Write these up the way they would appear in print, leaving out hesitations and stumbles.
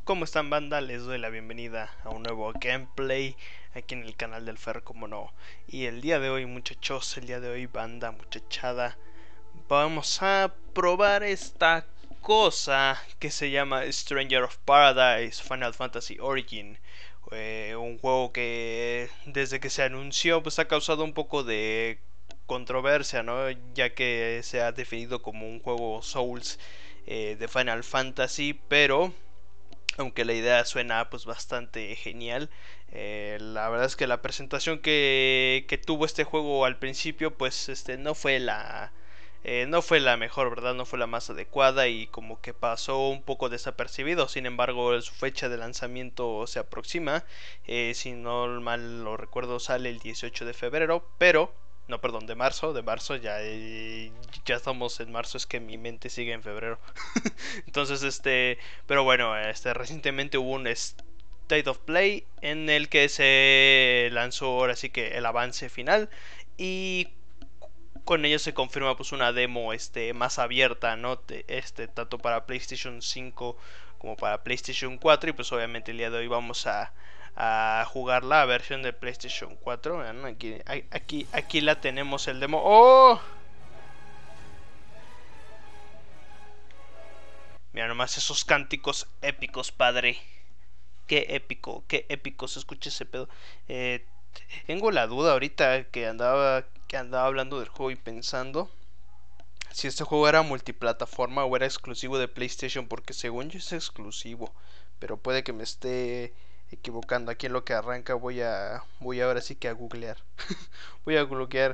¿Cómo están, banda? Les doy la bienvenida a un nuevo gameplay aquí en el canal del Fer, como no. Y el día de hoy, muchachos, el día de hoy, banda, muchachada, vamos a probar esta cosa que se llama Stranger of Paradise Final Fantasy Origin. Un juego que desde que se anunció pues ha causado un poco de controversia, ¿no? Ya que se ha definido como un juego Souls de Final Fantasy, pero aunque la idea suena pues bastante genial. La verdad es que la presentación que tuvo este juego al principio pues no fue la mejor, ¿verdad? No fue la más adecuada y como que pasó un poco desapercibido. Sin embargo, su fecha de lanzamiento se aproxima. Si no mal lo recuerdo, sale el 18 de febrero, pero no, perdón, de marzo ya estamos en marzo, es que mi mente sigue en febrero. Entonces, pero bueno, recientemente hubo un State of Play en el que se lanzó ahora sí que el avance final y con ello se confirma pues una demo más abierta, ¿no? Tanto para PlayStation 5 como para PlayStation 4 y pues obviamente el día de hoy vamos a jugar la versión de PlayStation 4. Vean, aquí la tenemos el demo. ¡Oh! Mira nomás esos cánticos épicos, padre. Qué épico se escucha ese pedo. Eh, Tengo la duda ahorita que andaba hablando del juego y pensando si este juego era multiplataforma o era exclusivo de PlayStation, porque según yo es exclusivo, pero puede que me esté equivocando. Aquí en lo que arranca voy ahora sí que a googlear. Voy a googlear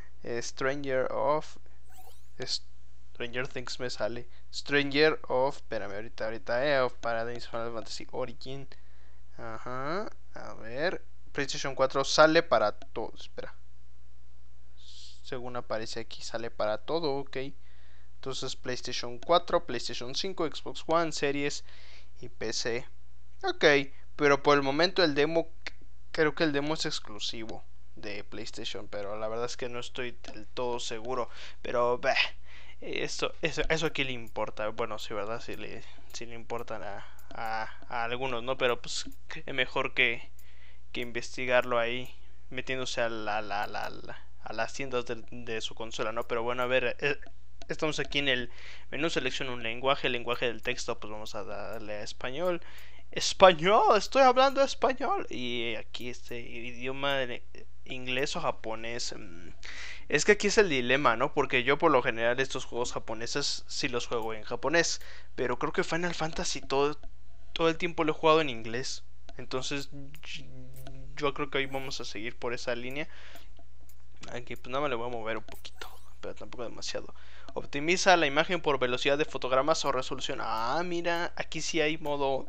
Stranger Things me sale. Espérame, ahorita, of Paradise Final Fantasy Origin. Ajá, a ver. PlayStation 4 sale para todo. Espera. Según aparece aquí, sale para todo, ok. Entonces PlayStation 4, PlayStation 5, Xbox One, Series y PC. Ok, pero por el momento creo que el demo es exclusivo de PlayStation, pero la verdad es que no estoy del todo seguro. Pero, bah, eso aquí le importa. Bueno, sí, ¿verdad? Sí le importan a algunos, ¿no? Pero pues es mejor que investigarlo ahí, metiéndose a las tiendas de su consola, ¿no? Pero bueno, a ver, estamos aquí en el menú, selecciona un lenguaje, el lenguaje del texto, pues vamos a darle a español. Español, estoy hablando español. Y aquí este idioma inglés o japonés. Es que aquí es el dilema, ¿no? Porque yo por lo general estos juegos japoneses sí los juego en japonés, pero creo que Final Fantasy todo el tiempo lo he jugado en inglés. Entonces yo creo que hoy vamos a seguir por esa línea. Aquí pues nada más le voy a mover un poquito, pero tampoco demasiado. Optimiza la imagen por velocidad de fotogramas o resolución. Ah, mira, aquí sí hay modo.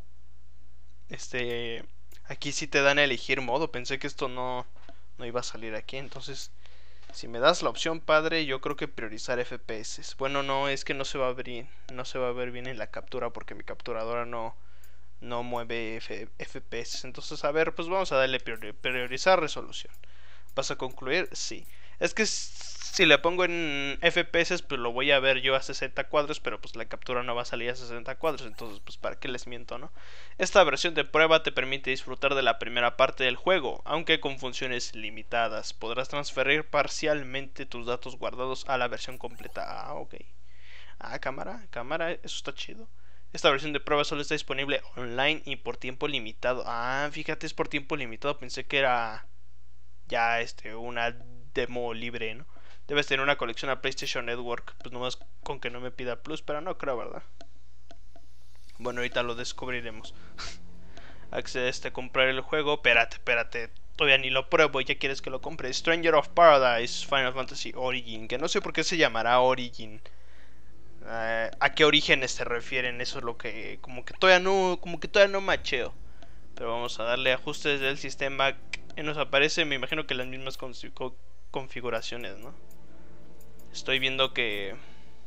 Aquí sí te dan a elegir modo. Pensé que esto no iba a salir aquí. Entonces, si me das la opción, padre, yo creo que priorizar FPS. Bueno, no, es que no se va a ver bien en la captura porque mi capturadora no mueve FPS. Entonces, a ver, pues vamos a darle priorizar resolución. ¿Vas a concluir? Sí. Es que si le pongo en FPS, pues lo voy a ver yo a 60 cuadros, pero pues la captura no va a salir a 60 cuadros, entonces pues para qué les miento, ¿no? Esta versión de prueba te permite disfrutar de la primera parte del juego, aunque con funciones limitadas. Podrás transferir parcialmente tus datos guardados a la versión completa. Ah, ok. Ah, cámara, eso está chido. Esta versión de prueba solo está disponible online y por tiempo limitado. Ah, fíjate, es por tiempo limitado. Pensé que era ya una demo libre, ¿no? Debes tener una colección a PlayStation Network, pues nomás con que no me pida Plus, pero no creo, ¿verdad? Bueno, ahorita lo descubriremos. Accedes a comprar el juego. Espérate, todavía ni lo pruebo y ya quieres que lo compre. Stranger of Paradise Final Fantasy Origin, que no sé por qué se llamará Origin. ¿A qué orígenes se refieren? Eso es lo que como que todavía no macheo. Pero vamos a darle ajustes del sistema. Nos aparece, me imagino que las mismas configuraciones, ¿no? Estoy viendo que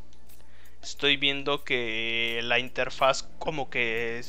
la interfaz como que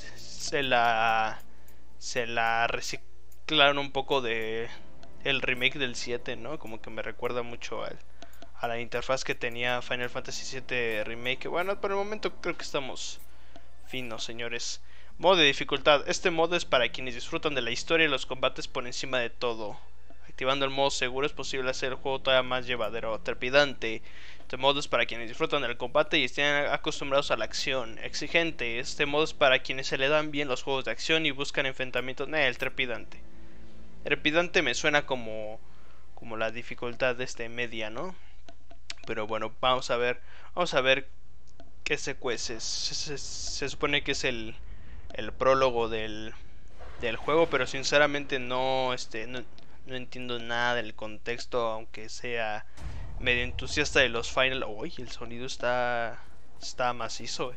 se la reciclaron un poco de el remake del 7, ¿no? Como que me recuerda mucho a la interfaz que tenía Final Fantasy 7 Remake. Bueno, por el momento creo que estamos finos, señores. Modo de dificultad. Este modo es para quienes disfrutan de la historia y los combates por encima de todo. Activando el modo seguro es posible hacer el juego todavía más llevadero. Trepidante. Este modo es para quienes disfrutan del combate y estén acostumbrados a la acción. Exigente. Este modo es para quienes se le dan bien los juegos de acción y buscan enfrentamientos. El trepidante. Trepidante me suena como la dificultad de media, ¿no? Pero bueno, vamos a ver qué se cuece. Se supone que es el prólogo del juego, pero sinceramente no entiendo nada del contexto, aunque sea medio entusiasta de los Final. Uy, el sonido está macizo,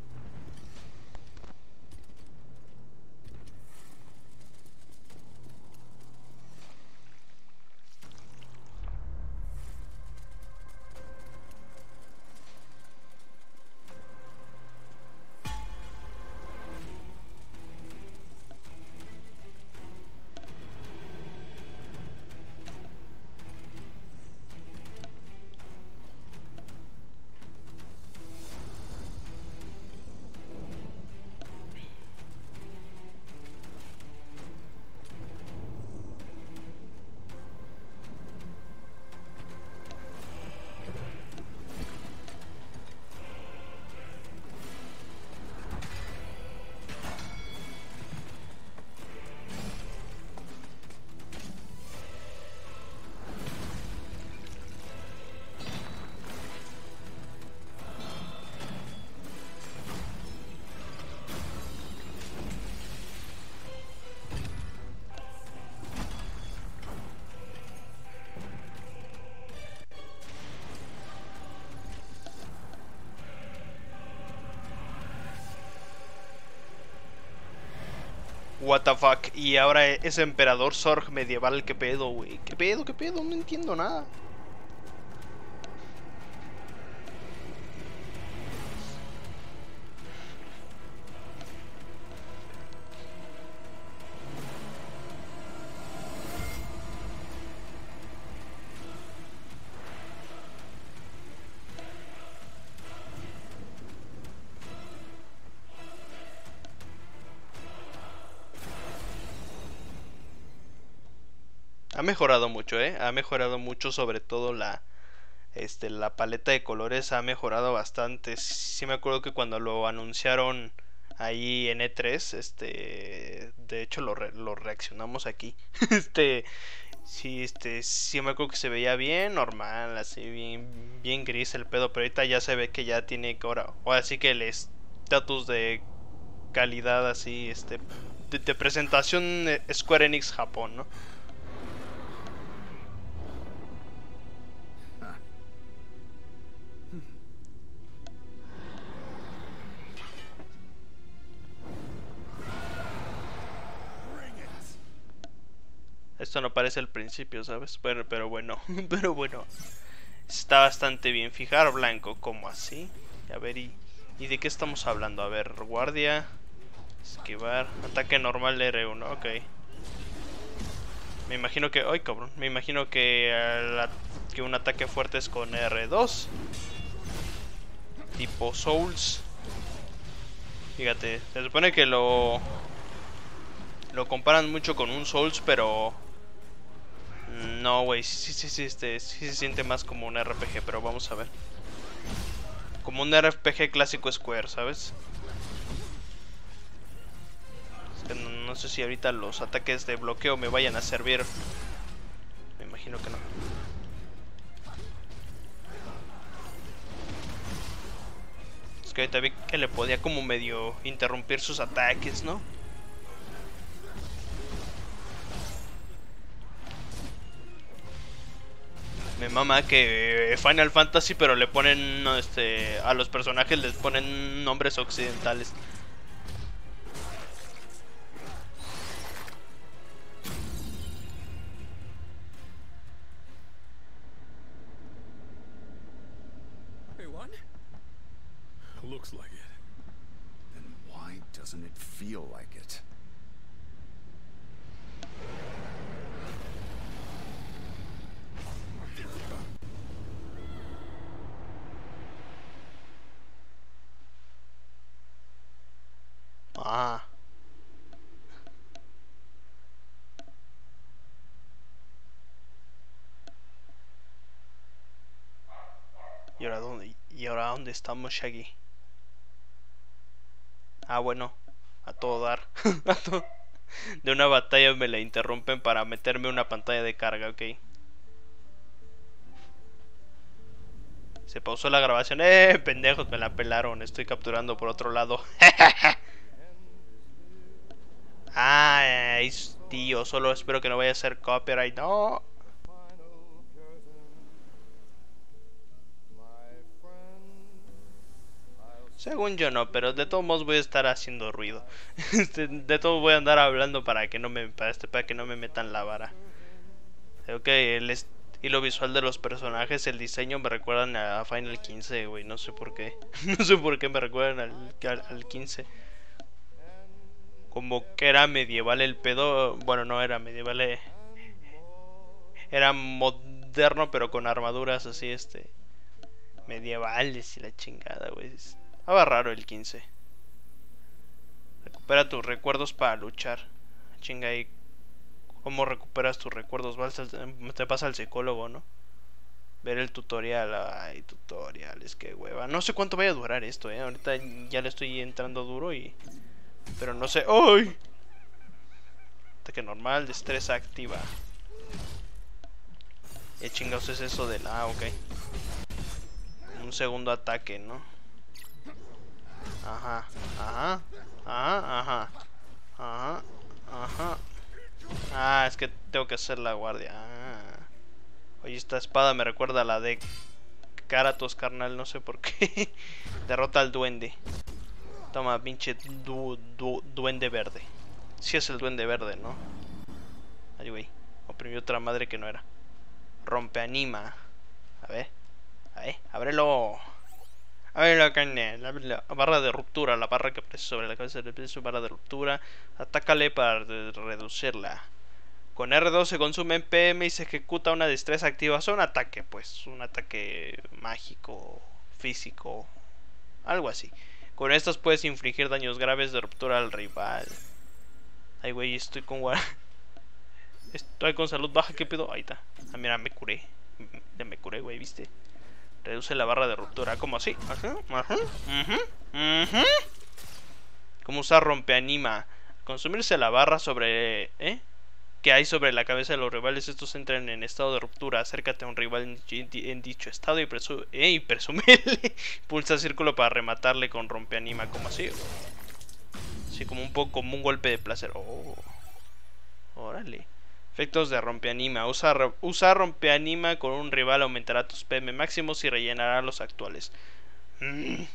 What the fuck. Y ahora ese emperador Zorg medieval, qué pedo, güey. ¿Qué pedo? ¿Qué pedo? No entiendo nada. Ha mejorado mucho, ha mejorado mucho, sobre todo la paleta de colores ha mejorado bastante. Sí me acuerdo que cuando lo anunciaron ahí en E3, de hecho lo reaccionamos aquí. Sí, sí me acuerdo que se veía bien normal, así bien gris el pedo, pero ahorita ya se ve que ya tiene ahora sí que el estatus de calidad así, de presentación Square Enix Japón, ¿no? Esto no parece el principio, ¿sabes? Pero bueno, pero bueno. Está bastante bien. Fijar blanco, ¿cómo así? A ver, ¿y de qué estamos hablando? A ver, guardia, esquivar, ataque normal R1, ok. Me imagino que... ¡Ay, cabrón! Me imagino que un ataque fuerte es con R2. Tipo Souls. Fíjate, se supone que lo comparan mucho con un Souls, pero no, güey, sí se siente más como un RPG, pero vamos a ver. Como un RPG clásico Square, ¿sabes? Es que no sé si ahorita los ataques de bloqueo me vayan a servir. Me imagino que no. Es que ahorita vi que le podía como medio interrumpir sus ataques, ¿no? Me mama que Final Fantasy, pero le ponen a los personajes les ponen nombres occidentales. Hey, what? Looks like it. Then why doesn't it feel like it? Ah, ¿dónde estamos, Shaggy? Ah, bueno, a todo dar. De una batalla me la interrumpen para meterme una pantalla de carga, ok. Se pausó la grabación. Pendejos, me la pelaron. Estoy capturando por otro lado. Ay, tío, solo espero que no vaya a ser copyright. No. Según yo no, pero de todos modos voy a estar haciendo ruido. De todos voy a andar hablando para que no me metan la vara. Ok, el estilo visual de los personajes, el diseño me recuerdan a Final 15, güey, no sé por qué. No sé por qué me recuerdan al 15. Como que era medieval el pedo. Bueno, no era medieval, era moderno pero con armaduras así, medievales y la chingada, güey. Estaba raro el 15. Recupera tus recuerdos para luchar. Chinga, ¿y cómo recuperas tus recuerdos? Te pasa al psicólogo, ¿no? Ver el tutorial. Ay, tutoriales, qué hueva. No sé cuánto vaya a durar esto, ahorita ya le estoy entrando duro y... Pero no sé... ¡Ay! Ataque normal, destreza activa. ¿Qué chingados es eso del... Ah, ok. Un segundo ataque, ¿no? Ajá, ajá, ajá, ajá, ajá, ajá. Ah, es que tengo que hacer la guardia. Oye, esta espada me recuerda a la de Karatos, carnal, no sé por qué. Derrota al duende. Toma, pinche duende verde. Sí es el duende verde, ¿no? Ay, güey. Oprimió otra madre que no era. Rompeanima. A ver, ábrelo. Ábrelo, carnal. La barra de ruptura. La barra que aparece sobre la cabeza de su barra de ruptura. Atácale para reducirla. Con R2 se consume en PM y se ejecuta una destreza activa. O un ataque, pues. Un ataque mágico, físico. Algo así. Con estas puedes infligir daños graves de ruptura al rival. Ay, güey, estoy con estoy con salud baja, ¿qué pedo? Ahí está. Ah, mira, me curé. Me curé, güey, ¿viste? Reduce la barra de ruptura. ¿Cómo así? Ajá, ajá, ajá. ¿Cómo usar rompeanima? Consumirse la barra sobre... que hay sobre la cabeza de los rivales. Estos entran en estado de ruptura. Acércate a un rival en dicho estado y presumele. Pulsa círculo para rematarle con rompeanima. ¿Cómo así? Así como un poco como un golpe de placer. Oh. Órale. Efectos de rompeanima. Usa rompeanima con un rival. Aumentará tus PM máximos y rellenará los actuales. No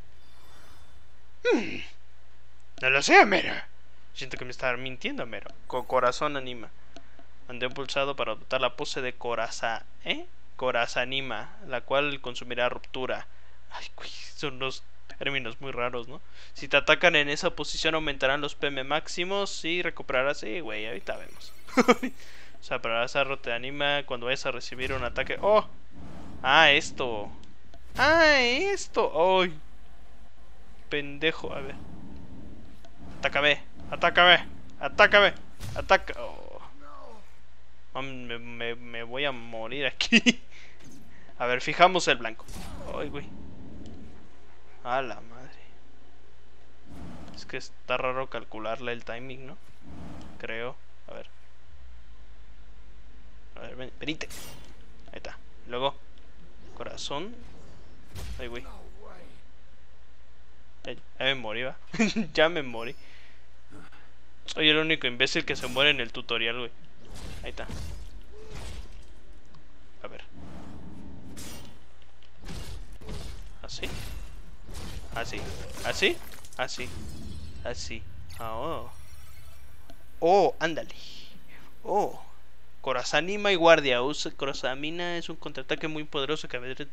lo sé, Mero. Siento que me está mintiendo, Mero. Con corazón anima. Mandé un pulsado para adoptar la pose de corazanima, la cual consumirá ruptura. Ay, güey, son unos términos muy raros, ¿no? Si te atacan en esa posición aumentarán los PM máximos y recuperarás... Sí, güey, ahorita vemos. O sea, para esa rote anima cuando vayas a recibir un ataque... ¡Oh! Ah, esto. Ah, esto. ¡Ay! Pendejo, a ver. Atácame. Atácame. Atácame. Ataca. Oh. Me voy a morir aquí. A ver, fijamos el blanco. Ay, güey. A la madre. Es que está raro calcularle el timing, ¿no? Creo. A ver. A ver, venite. Ahí está. Luego, corazón. Ay, güey. Ya me morí, va. Ya me morí. Soy el único imbécil que se muere en el tutorial, güey. Ahí está. A ver. Así. Así. Así. Así. Así. Oh. Oh, ándale. Oh. Corazanima y guardia. Corazamina es un contraataque muy poderoso que a veces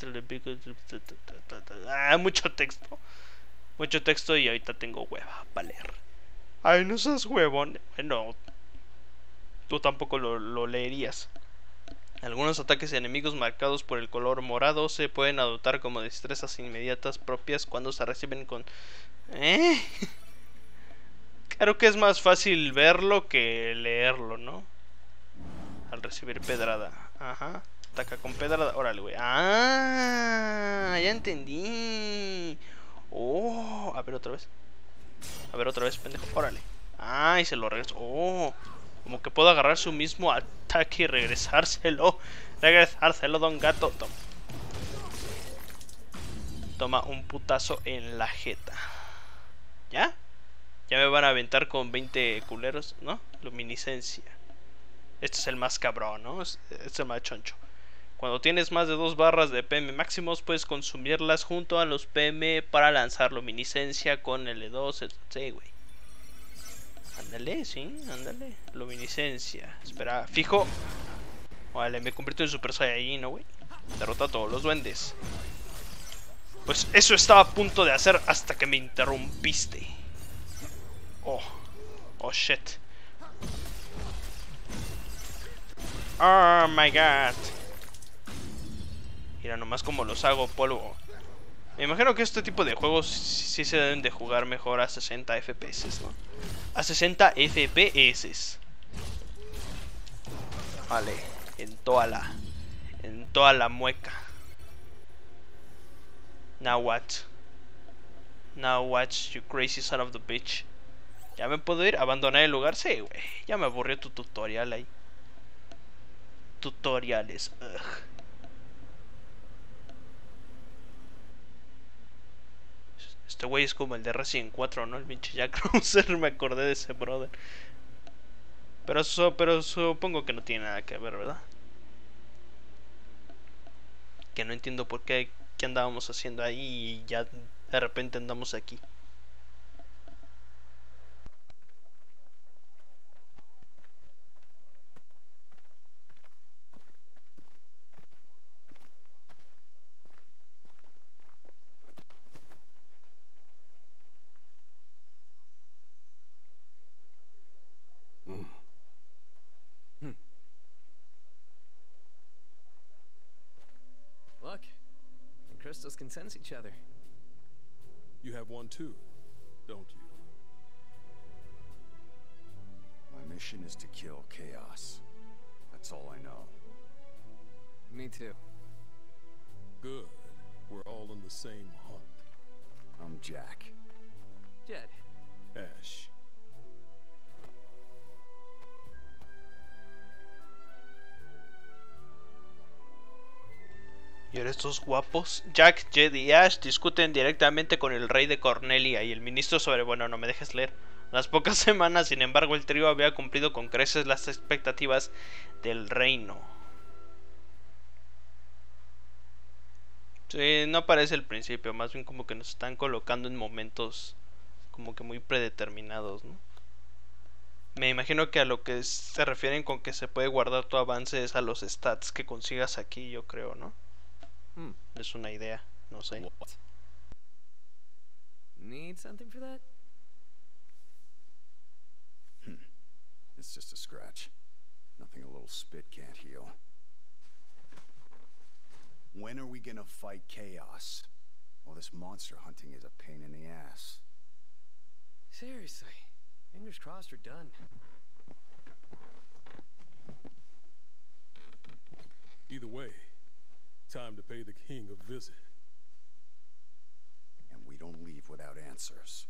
mucho texto. Mucho texto y ahorita tengo hueva para leer. Ay, no seas huevón. Bueno, tú tampoco lo leerías. Algunos ataques enemigos marcados por el color morado se pueden adoptar como destrezas inmediatas propias cuando se reciben con... Claro que es más fácil verlo que leerlo, ¿no? Al recibir pedrada. Ajá. Ataca con pedrada. Órale, güey. Ah, ya entendí. Oh, a ver otra vez. A ver otra vez, pendejo. Órale. Ah, y se lo regreso. Oh, como que puedo agarrar su mismo ataque y regresárselo. Regresárselo, don gato. Toma un putazo en la jeta. ¿Ya? Ya me van a aventar con 20 culeros, ¿no? Luminiscencia. Este es el más cabrón, ¿no? Este es el más choncho. Cuando tienes más de 2 barras de PM máximos, puedes consumirlas junto a los PM para lanzar luminiscencia con L2. Sí, güey. Ándale, sí, ándale. Luminiscencia. Espera, fijo. Vale, me convierto en Super Saiyajin, ¿no, güey? Derrota a todos los duendes. Pues eso estaba a punto de hacer hasta que me interrumpiste. Oh. Oh, shit. Oh, my God. Mira nomás como los hago polvo. Me imagino que este tipo de juegos sí se deben de jugar mejor a 60 FPS, ¿no? A 60 FPS. Vale, en toda la mueca. Now what? Now what, you crazy son of the bitch. ¿Ya me puedo ir? ¿Abandonar el lugar? Sí, güey. Ya me aburrió tu tutorial ahí. Tutoriales. Ugh. Este güey es como el de Resident 4, ¿no? El pinche Jack Krauser, me acordé de ese brother. Pero supongo que no tiene nada que ver, ¿verdad? Que no entiendo por qué andábamos haciendo ahí y ya de repente andamos aquí. Look, and crystals can sense each other. You have one too, don't you? My mission is to kill Chaos. That's all I know. Me too. Good. We're all on the same hunt. I'm Jack. Jed. Ash. Y ahora estos guapos, Jack, Jed y Ash, discuten directamente con el rey de Cornelia y el ministro sobre... Bueno, no me dejes leer. Las pocas semanas, sin embargo, el trío había cumplido con creces las expectativas del reino. Sí, no parece el principio, más bien como que nos están colocando en momentos como que muy predeterminados, ¿no? Me imagino que a lo que se refieren con que se puede guardar tu avance es a los stats que consigas aquí, yo creo, ¿no? Es una idea, no sé. What? Need something for that? It's just a scratch. Nothing a little spit can't heal. When are we gonna fight Chaos? Well, this monster hunting is a pain in the ass. Seriously. Fingers crossed we're done. Either way, time to pay the king a visit. And we don't leave without answers.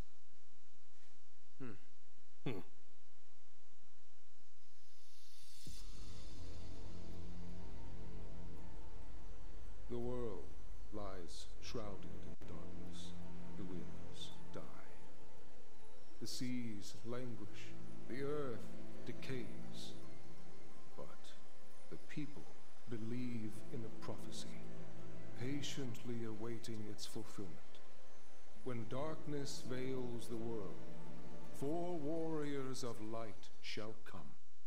The world lies shrouded in darkness. The winds die. The seas languish. The earth decays. But the people believe in a prophecy, patiently awaiting its fulfillment. When darkness veils the world, 4 warriors of light shall come.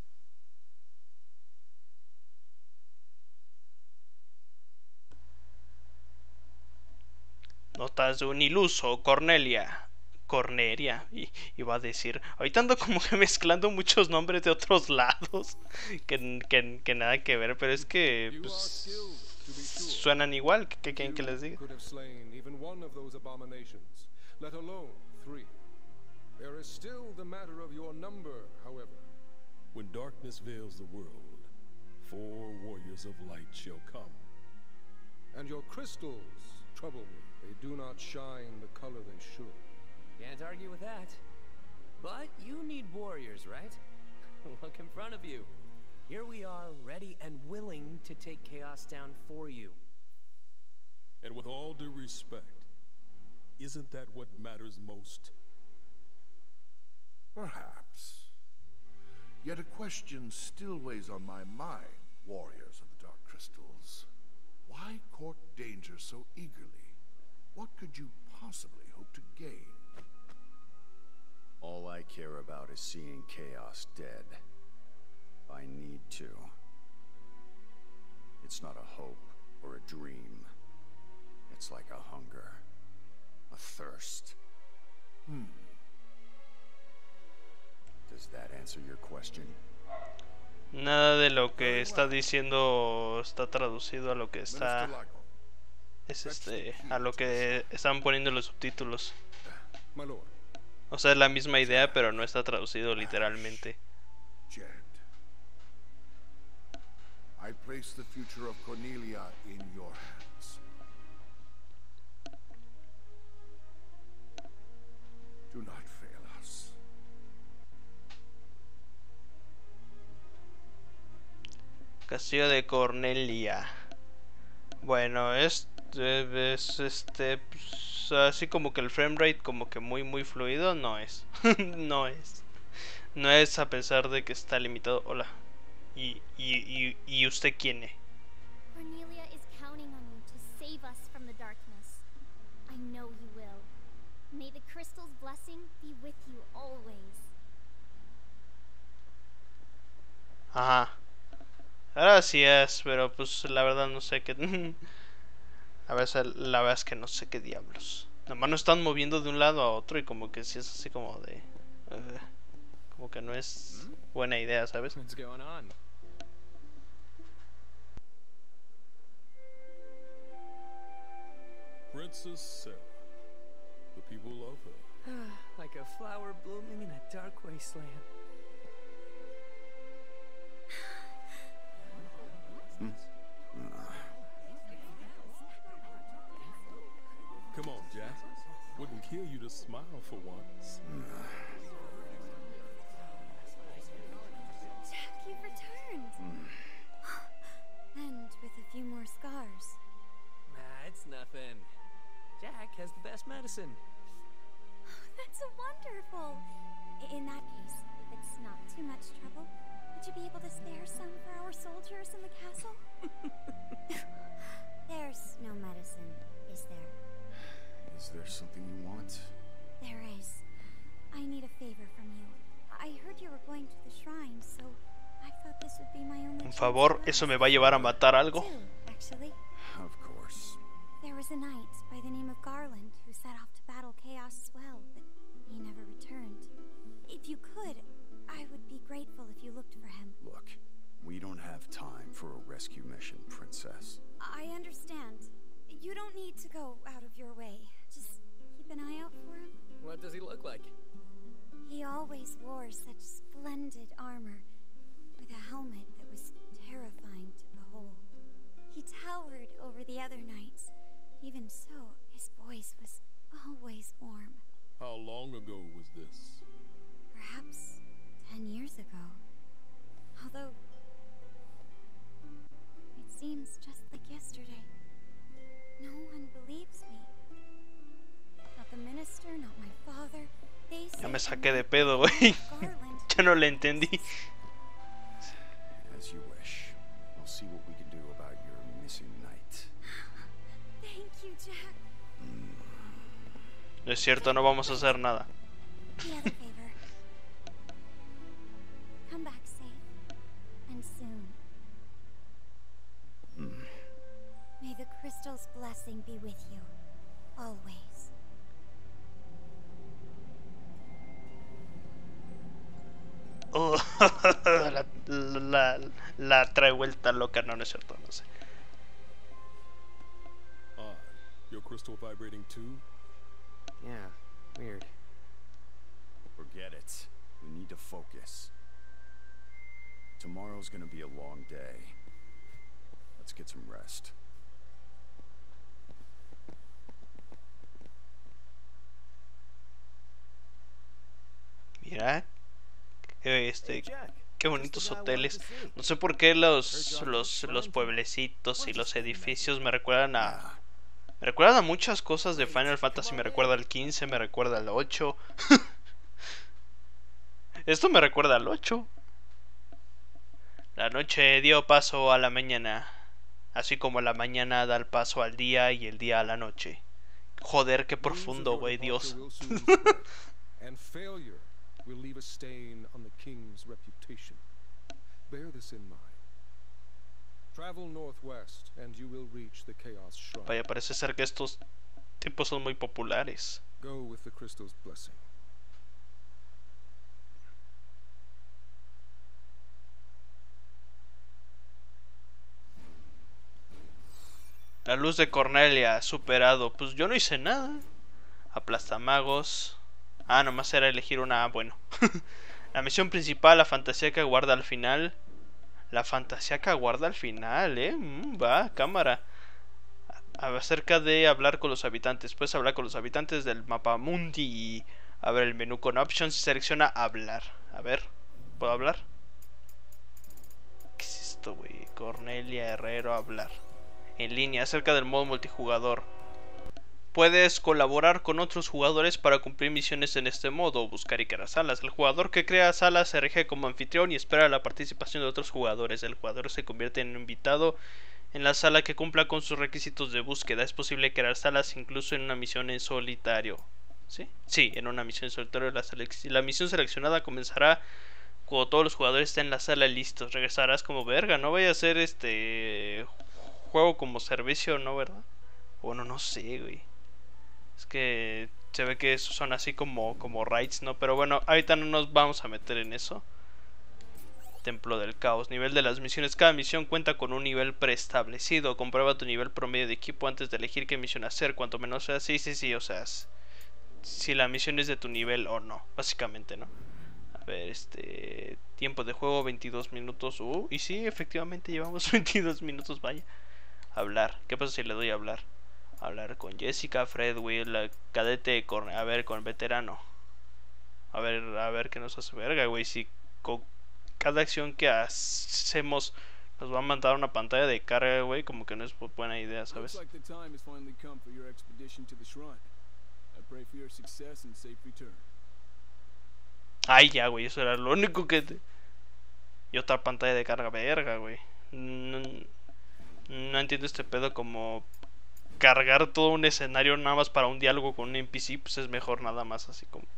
Notas de un iluso, Cornelia. Cornelia, iba a decir. Ahorita ando como que mezclando muchos nombres de otros lados que nada que ver, pero es que You pues, are skilled, to be sure. suenan igual. ¿Qué quieren que You les diga? could have slain even one of those abominations, let alone 3. There is still the matter of your number, however. When darkness veils the world, 4 warriors of light shall come. And your crystals trouble me. They do not shine the color they should. Can't argue with that. But you need warriors, right? Look in front of you. Here we are, ready and willing to take Chaos down for you. And with all due respect, isn't that what matters most? Perhaps. Yet a question still weighs on my mind, warriors of the Dark Crystals. Why court danger so eagerly? What could you possibly hope to gain? All I care about is seeing Chaos dead. I need to. It's not a hope or a dream. It's like a hunger, a thirst. Does that answer your question? Nada de lo que está diciendo está traducido a lo que Minister está Lyko, a lo que están poniendo los subtítulos. My lord. O sea, es la misma idea, pero no está traducido literalmente. Jed. I place the future of Cornelia in your hands. Do not fail us. Castillo de Cornelia. Bueno, es pues, así como que el framerate como que muy fluido no es. No es a pesar de que está limitado. Hola. ¿Y usted quién es? Cornelia is counting on you to save us from the darkness. I know you will. May the crystal's blessing be with you always. Ajá. Gracias, pero pues la verdad no sé qué. A veces la verdad es que no sé qué diablos. Nomás nos están moviendo de un lado a otro y como que sí es así como de... como que no es buena idea, ¿sabes? What's going on? Princess Sarah. The people love her. Like a flower blooming in a dark wasteland. Come on, Jack. Wouldn't kill you to smile for once. Jack, you've returned. And with a few more scars. Nah, it's nothing. Jack has the best medicine. That's wonderful. In that case, if it's not too much trouble, would you be able to spare some for our soldiers in the castle? There's no medicine, is there? Is there something you want? There is. I need a favor from you. I heard you were going to the shrine, so I thought this would be my only Un chance favor, to eso me ask. va a llevar a matar algo. Two, actually. Of course. There was a knight by the name of Garland who set off to battle Chaos as well, but he never returned. If you could, I would be grateful if you looked for him. Look, we don't have time for a rescue mission, Princess. I understand. You don't need to go out of your way. Just keep an eye out for him. What does he look like? He always wore such splendid armor, with a helmet that was terrifying to behold. He towered over the other knights. Even so, his voice was always warm. How long ago was this? Perhaps 10 years ago. Although, it seems just like yesterday. No one believes me. Not the minister, not my father. They Ya say me the saqué de knight pedo, güey. Garland Ya no le entendí. As you wish. We'll see what we can do about your missing knight. Thank you, Jack. No es cierto, no vamos a hacer nada. The other favor. Come back safe. And soon. May the crystal's blessing be with you. Always. Oh, la trae vuelta loca, no, no es cierto, no sé. Odd. Your crystal vibrating too? Yeah, weird. Forget it. We need to focus. Tomorrow's gonna be a long day. Let's get some rest. Mira, Hey, qué Jack. bonitos Just the guy I wanted hoteles. to see. No sé por qué los pueblecitos y los edificios me recuerdan a muchas cosas de Final Fantasy. Me recuerda al 15, me recuerda al 8. Esto me recuerda al 8. La noche dio paso a la mañana, así como la mañana da el paso al día y el día a la noche. Joder, qué profundo, güey, Dios. And failure will leave a stain on the king's reputation. Bear this in mind. Travel northwest and you will reach the Chaos Shrine. Vaya, parece ser que estos tipos son muy populares. Go with the crystal's blessing. La luz de Cornelia, superado. Pues yo no hice nada. Aplastamagos. Ah, nomás era elegir una. Bueno. La misión principal, la fantasía que aguarda al final. La fantasía que aguarda al final, va, cámara. Acerca de hablar con los habitantes. Puedes hablar con los habitantes del mapa mundi y a ver el menú con options y selecciona hablar. A ver, ¿puedo hablar? ¿Qué es esto, güey? Cornelia Herrero, hablar. En línea, acerca del modo multijugador. Puedes colaborar con otros jugadores para cumplir misiones en este modo. Buscar y crear salas. El jugador que crea salas se erige como anfitrión y espera la participación de otros jugadores. El jugador se convierte en un invitado en la sala que cumpla con sus requisitos de búsqueda. Es posible crear salas incluso en una misión en solitario. ¿Sí? Sí, en una misión en solitario. La misión seleccionada comenzará cuando todos los jugadores estén en la sala listos. Regresarás como verga. No vaya a ser juego como servicio, ¿no? ¿Verdad? Bueno, no sé, güey. Es que se ve que esos son así como raids, ¿no? Pero bueno, ahorita no nos vamos a meter en eso. Templo del Caos. Nivel de las misiones. Cada misión cuenta con un nivel preestablecido. Comprueba tu nivel promedio de equipo antes de elegir qué misión hacer. Cuanto menos sea, sí, o sea, si la misión es de tu nivel o no, básicamente, ¿no? A ver, tiempo de juego 22 minutos. Y sí, efectivamente llevamos 22 minutos, vaya. Hablar. ¿Qué pasa si le doy a hablar? Hablar con Jessica, Fred, Will, cadete, a ver, con veterano. A ver qué nos hace verga, güey. Si con cada acción que hacemos nos va a mandar una pantalla de carga, güey, como que no es buena idea, ¿sabes? Ay, ya, güey, eso era lo único que y otra pantalla de carga, verga, güey. No entiendo este pedo como cargar todo un escenario nada más para un diálogo con un NPC, pues es mejor nada más así como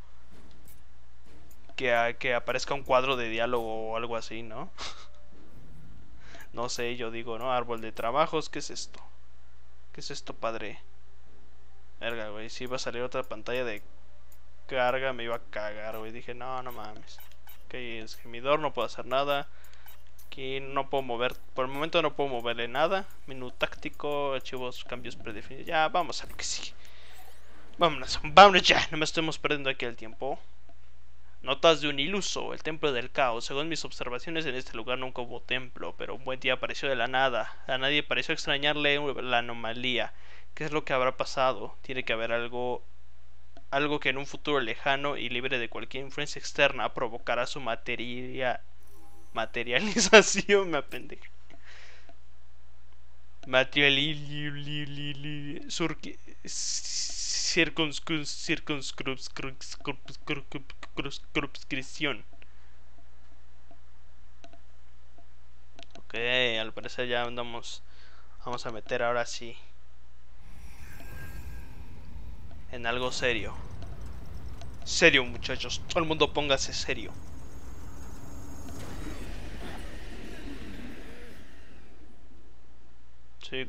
que aparezca un cuadro de diálogo o algo así, ¿no? No sé, yo digo, ¿no? Árbol de trabajos, ¿qué es esto? ¿Qué es esto, padre? Verga, güey, si iba a salir otra pantalla de carga me iba a cagar, güey. Dije, no mames. Ok, es gemidor, no puedo hacer nada. Aquí no puedo mover, por el momento no puedo moverle nada. Menú táctico, archivos, cambios predefinidos. Ya, vamos a lo que sigue. Vámonos ya, no me estemos perdiendo aquí el tiempo. Notas de un iluso, el templo del caos. Según mis observaciones, en este lugar nunca hubo templo, pero un buen día apareció de la nada. A nadie pareció extrañarle la anomalía. ¿Qué es lo que habrá pasado? Tiene que haber algo que en un futuro lejano y libre de cualquier influencia externa provocará su materialización. Me apendejo. Circunscripción. Ok, al parecer ya andamos. Vamos a meter ahora sí en algo serio. Serio, muchachos. Todo el mundo póngase serio. Sí,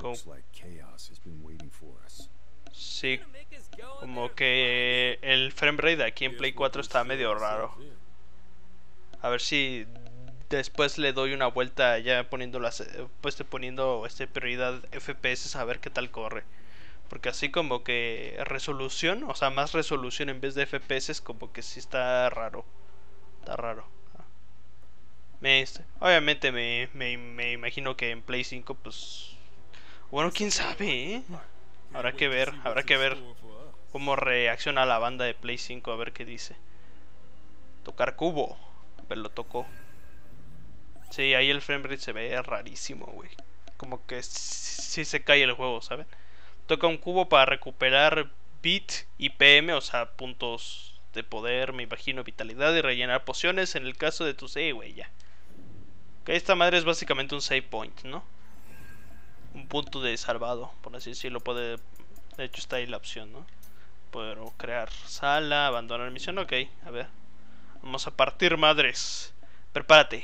como que el framerate de aquí en Play 4 está medio raro. A ver si después le doy una vuelta ya poniendo prioridad FPS a ver qué tal corre. Porque así como que resolución, o sea, más resolución en vez de FPS, como que sí está raro. Está raro. Obviamente me imagino que en Play 5 pues... Bueno, quién sabe, ¿eh? Habrá que ver cómo reacciona la banda de Play 5, a ver qué dice. Tocar cubo. A ver, lo tocó. Sí, ahí el framerate se ve rarísimo, güey. Como que sí se cae el juego, ¿saben? Toca un cubo para recuperar bit y PM, o sea, puntos de poder, me imagino, vitalidad, y rellenar pociones en el caso de tu save, güey, ya. Que esta madre es básicamente un save point, ¿no? Un punto de salvado, por así decirlo. Puede... De hecho está ahí la opción, ¿no? Puedo crear sala, abandonar misión, ok, a ver. Vamos a partir madres. Prepárate.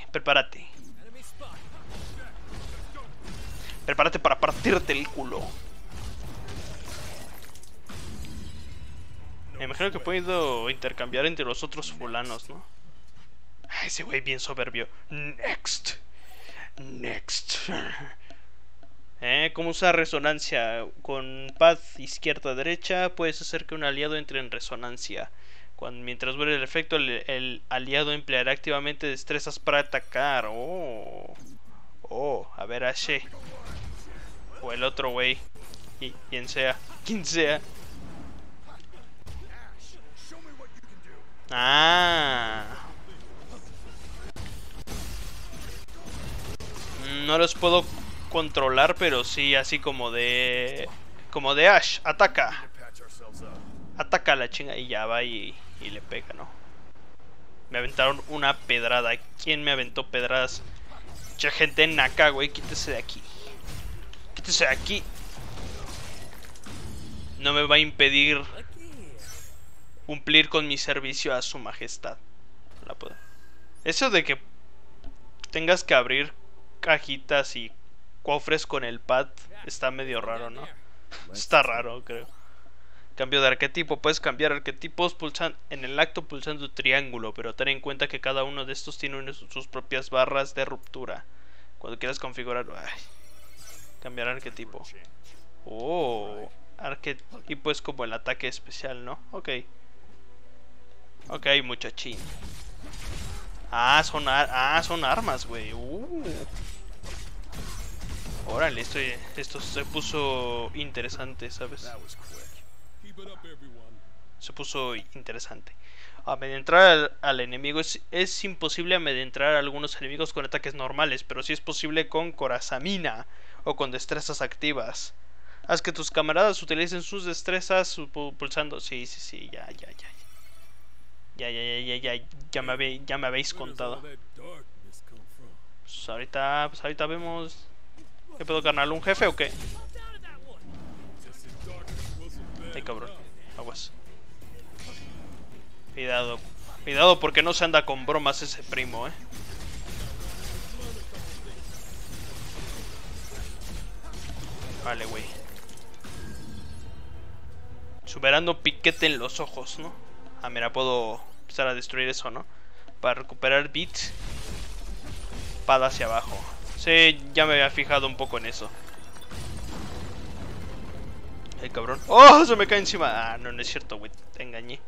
Prepárate para partirte el culo. Me imagino que puedo intercambiar entre los otros fulanos, ¿no? Ese güey bien soberbio. Next. ¿Cómo usar resonancia? Con pad izquierda-derecha puedes hacer que un aliado entre en resonancia. Mientras dure el efecto, el aliado empleará activamente destrezas para atacar. A ver, Ashe. O el otro güey. Quien sea. No los puedo controlar, pero sí así como de Ash, ataca a la chinga, y ya va y le pega, ¿no? Me aventaron una pedrada. ¿Quién me aventó pedradas? Mucha gente en acá, güey. Quítese de aquí. No me va a impedir cumplir con mi servicio a su majestad. Eso de que tengas que abrir cajitas y cofres con el pad está medio raro, ¿no? Está raro, creo. Cambio de arquetipo. Puedes cambiar arquetipos en el acto pulsando triángulo, pero ten en cuenta que cada uno de estos tiene sus propias barras de ruptura. Cuando quieras configurar... cambiar arquetipo. Arquetipo es como el ataque especial, ¿no? Ok, muchachín. Son armas, güey. Órale, esto se puso interesante, ¿sabes? Se puso interesante. Amedrentar al enemigo. Es imposible amedrentar a algunos enemigos con ataques normales, pero sí es posible con corazamina o con destrezas activas. Haz que tus camaradas utilicen sus destrezas pulsando... Sí, ya me habéis contado. Pues ahorita vemos. ¿Qué pedo, carnal? ¿Un jefe o qué? Ay, cabrón. Aguas. Cuidado porque no se anda con bromas ese primo, Vale, güey. Superando piquete en los ojos, ¿no? Mira, puedo empezar a destruir eso, ¿no? Para recuperar bits. Espada hacia abajo. Sí, ya me había fijado un poco en eso. Ay, cabrón. ¡Oh! Se me cae encima. No es cierto, güey. Te engañé.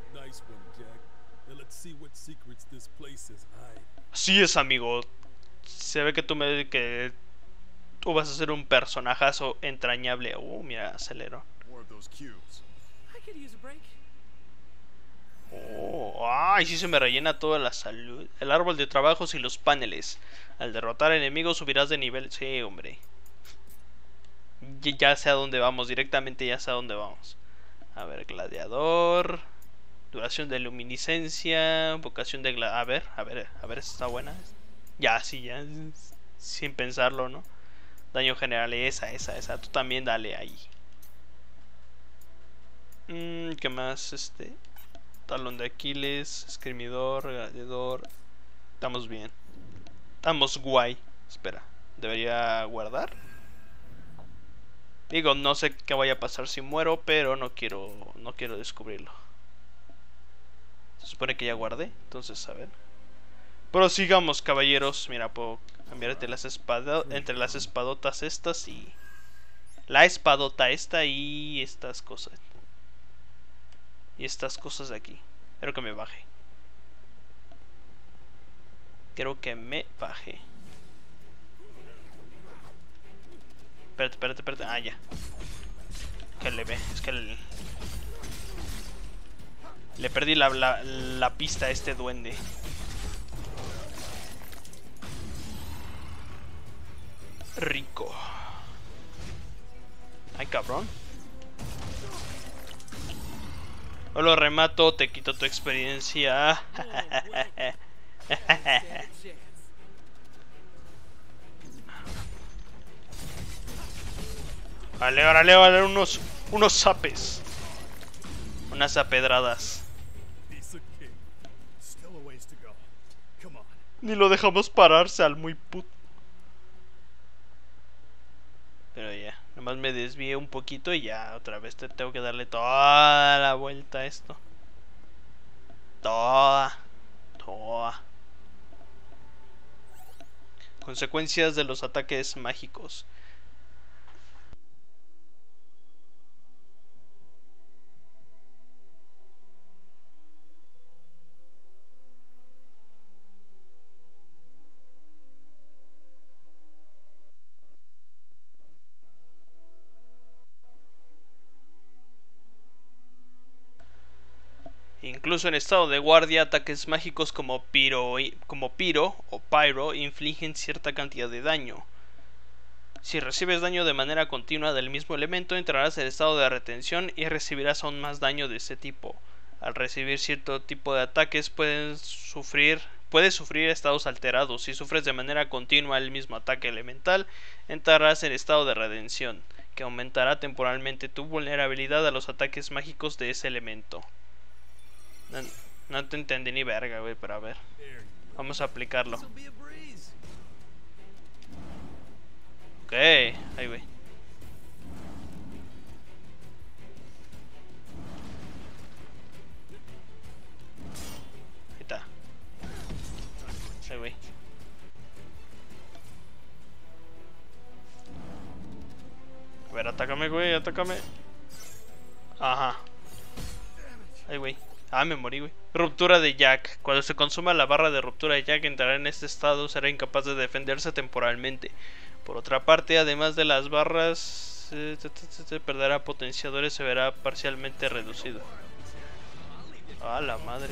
Así es, amigo. Se ve que tú vas a ser un personajazo entrañable. Mira, acelero. Ay, sí se me rellena toda la salud. El árbol de trabajos y los paneles. Al derrotar enemigos subirás de nivel. Sí, hombre. Ya sé a dónde vamos. Directamente ya sé a dónde vamos. A ver, gladiador. Duración de luminiscencia. Vocación de gladiador. A ver, está buena. Ya, sí, ya. Sin pensarlo, ¿no? Daño general, esa. Tú también dale ahí. ¿Qué más? Talón de Aquiles, esgrimidor, gladiador. Estamos bien. Estamos guay. Espera, ¿debería guardar? Digo, no sé qué vaya a pasar si muero, pero no quiero descubrirlo. Se supone que ya guardé, entonces a ver. Prosigamos, caballeros. Mira, puedo cambiar entre las espadotas estas y... La espadota esta y estas cosas. Y estas cosas de aquí. Espero que me baje. Quiero que me baje. Espérate. Ah, ya. Que le ve. Es que le perdí la pista a este duende. Rico. Ay, cabrón. O lo remato, te quito tu experiencia. Vale, unos zapes. Unas apedradas. Ni lo dejamos pararse al muy puto. Pero ya, nomás me desvié un poquito y ya otra vez tengo que darle toda la vuelta a esto. Toda. Consecuencias de los ataques mágicos. Incluso en estado de guardia, ataques mágicos como Pyro o Pyro infligen cierta cantidad de daño. Si recibes daño de manera continua del mismo elemento, entrarás en estado de retención y recibirás aún más daño de ese tipo. Al recibir cierto tipo de ataques puedes sufrir estados alterados. Si sufres de manera continua el mismo ataque elemental, entrarás en estado de redención, que aumentará temporalmente tu vulnerabilidad a los ataques mágicos de ese elemento. No te entendí ni verga, güey, pero a ver. Vamos a aplicarlo. Ok, ahí, güey. Ahí está. Ahí, güey. A ver, atácame, güey, atácame. Ajá. Ahí, güey. Ah, me morí, güey. Ruptura de Jack. Cuando se consuma la barra de ruptura de Jack, entrará en este estado, será incapaz de defenderse temporalmente. Por otra parte, además de las barras, perderá potenciadores, se verá parcialmente reducido. Ah, la madre.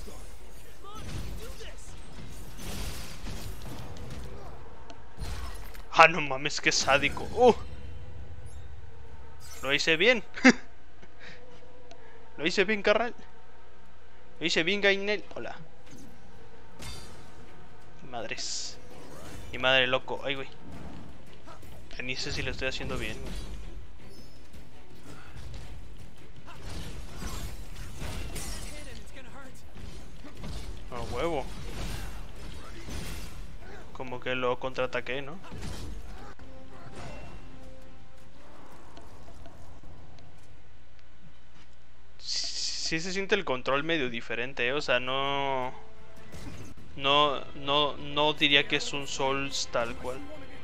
Ah, no mames, qué sádico. Lo hice bien. Lo hice bien, carnal. Lo hice bien, Gainel. Hola. Madres. Mi madre loco. Ay, güey. Ni sé si lo estoy haciendo bien. A huevo. Como que lo contraataqué, ¿no? Sí se siente el control medio diferente, ¿eh? O sea, no diría que es un Souls tal cual.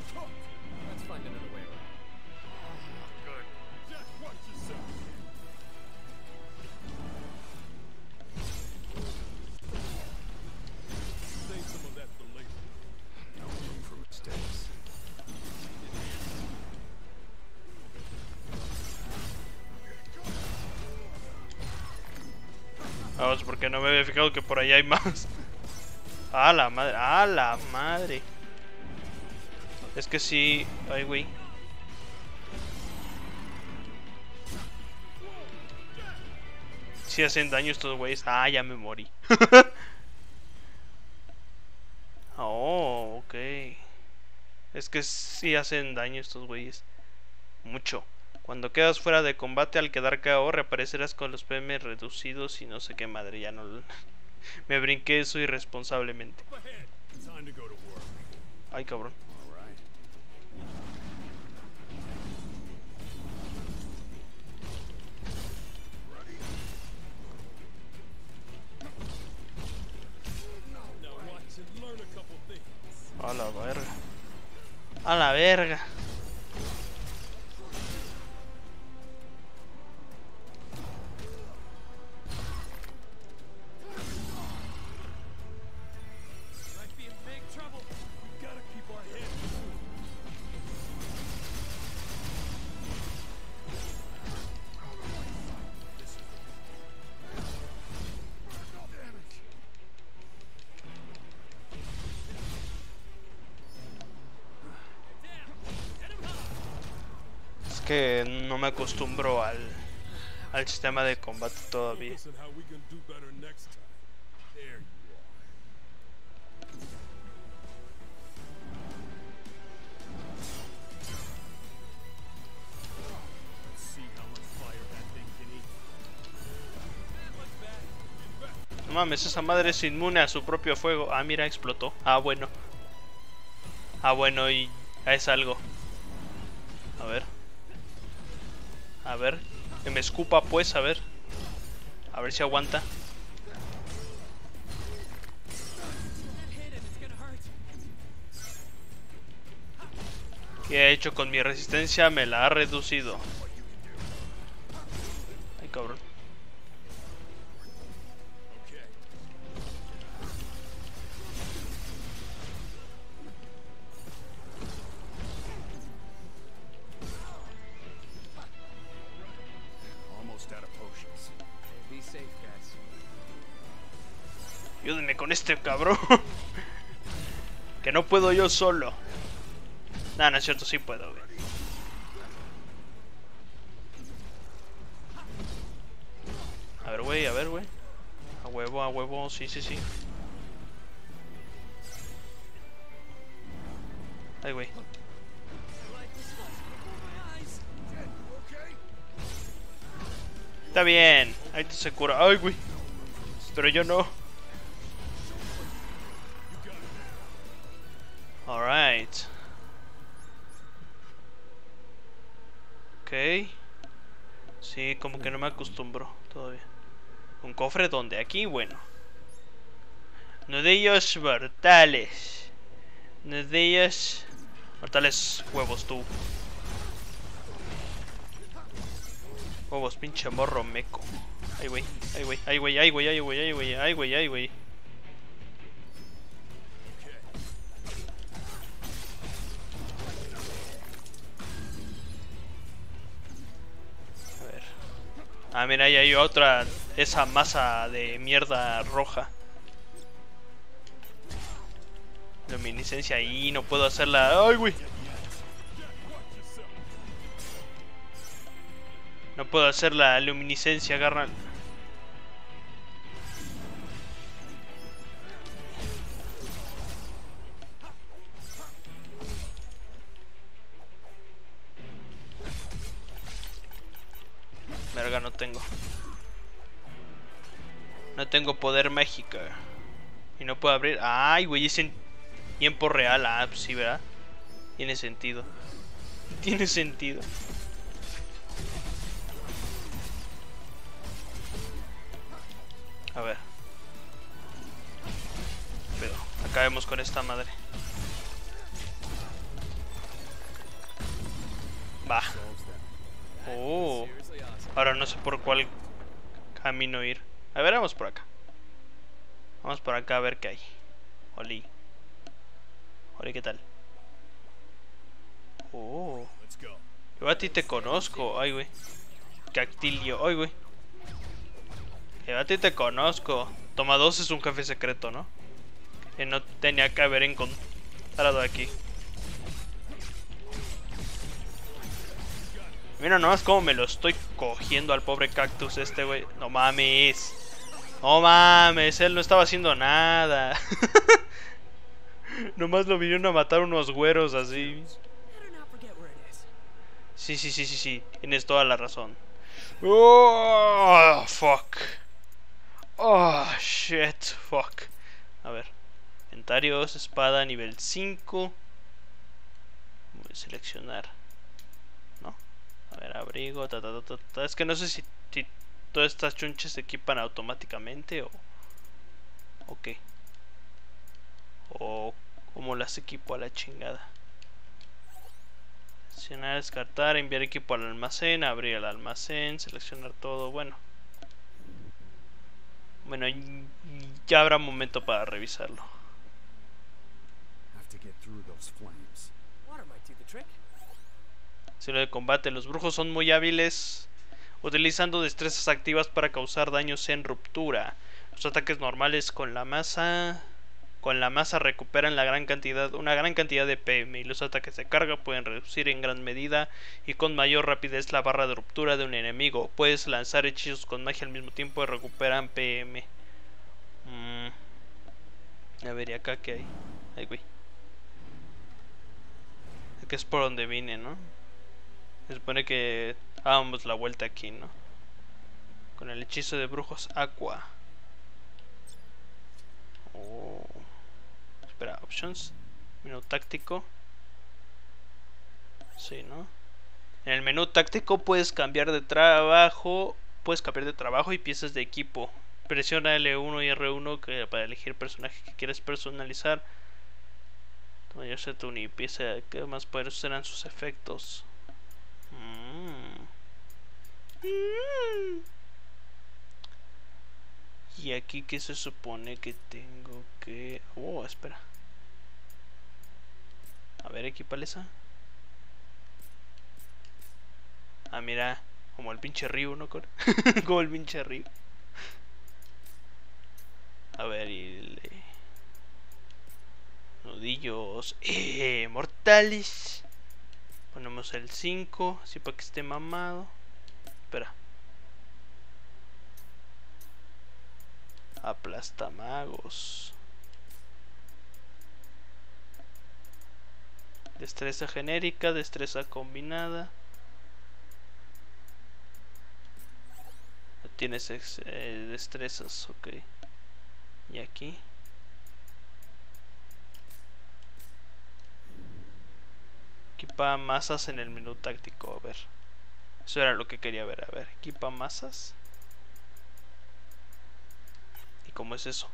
Vamos, porque no me había fijado que por allá hay más. ¡A la madre! ¡A la madre! Es que sí... Ay, güey. Sí hacen daño estos güeyes. Ah, ya me morí. Oh, ok. Es que sí hacen daño estos güeyes. Mucho. Cuando quedas fuera de combate, al quedar KO, reaparecerás con los PM reducidos y no sé qué madre, ya no... Me brinqué eso irresponsablemente. Ay, cabrón. A la verga. A la verga. que no me acostumbro al sistema de combate todavía. Listen how we can do better next time. There you are. Let's see how much fire that thing can eat. No mames, esa madre es inmune a su propio fuego. Ah, mira, explotó. Ah, bueno. Ah, bueno, y es algo. A ver. A ver. Que me escupa, pues, a ver. A ver si aguanta. ¿Qué he hecho con mi resistencia? Me la ha reducido. Ay, cabrón. Almost out of potions. Be safe, guys. Ayúdenme con este cabrón. Que no puedo yo solo. Nah, no es cierto, sí puedo, güey. A ver, güey, a ver, güey. A huevo, sí, sí, sí. Ay, güey. Está bien, ahí te se cura. Ay, güey. Pero yo no. Alright. Ok. Sí, como que no me acostumbro todavía. ¿Un cofre donde? Aquí, bueno. Nudillos mortales. Nudillos mortales, huevos tú. Huevos, pinche morro meco. Ay, güey, ay, güey, ay, güey, ay, güey, ay, güey, ay, güey, ay, güey, ay, güey. A ver. Ah, mira, ahí hay otra. Esa masa de mierda roja. Luminiscencia ahí, no puedo hacerla. Ay, güey. No puedo hacer la luminiscencia, agarran. Verga, no tengo. No tengo poder mágico. Y no puedo abrir. Ay, güey, es en tiempo real. Ah, pues sí, ¿verdad? Tiene sentido. Tiene sentido. A ver. Pero acabemos con esta madre. Va. Oh. Ahora no sé por cuál camino ir. A ver, vamos por acá. Vamos por acá a ver qué hay. Oli. Oli, ¿qué tal? Oh. Yo a ti te conozco. Ay, güey. Cactilio. Ay, güey. Yo a ti te conozco. Toma 2 es un jefe secreto, ¿no? Que no tenía que haber encontrado aquí. Mira nomás cómo me lo estoy cogiendo al pobre cactus este, güey. No mames. No mames, él no estaba haciendo nada. Nomás lo vinieron a matar unos güeros así. Sí. Tienes toda la razón. Oh, fuck. Oh, shit, fuck. A ver. Inventarios, espada, nivel 5. Voy a seleccionar. No. A ver, abrigo. Es que no sé si todas estas chunches se equipan automáticamente o qué. O cómo las equipo a la chingada. Seleccionar, descartar, enviar equipo al almacén, abrir el almacén, seleccionar todo. Bueno, ya habrá momento para revisarlo. Estilo de combate. Los brujos son muy hábiles, utilizando destrezas activas para causar daños en ruptura. Los ataques normales con la masa Con la masa recuperan una gran cantidad de PM y los ataques de carga pueden reducir en gran medida y con mayor rapidez la barra de ruptura de un enemigo. Puedes lanzar hechizos con magia al mismo tiempo y recuperan PM. A ver, ¿y acá qué hay? Ay, güey. Aquí es por donde vine, ¿no? Se supone que hagamos la vuelta aquí, ¿no? Con el hechizo de brujos Aqua. Oh. Espera, options. Menú táctico. Sí, ¿no? En el menú táctico puedes cambiar de trabajo. Puedes cambiar de trabajo y piezas de equipo. Presiona L1 y R1 para elegir personaje que quieres personalizar. Yo sé tu ni pieza. ¿Qué más poderosos serán sus efectos? Y aquí que se supone que tengo que... Oh, espera. A ver, equipale esa. Ah, mira. Como el pinche Ryu, ¿no? Como el pinche Ryu. A ver, y... Nudillos mortales. Ponemos el 5, así para que esté mamado. Espera. Aplastamagos. Destreza genérica, destreza combinada. Tienes destrezas, ok. Y aquí. Equipa masas en el menú táctico, a ver. Eso era lo que quería ver, a ver. Equipa masas. ¿Y cómo es eso?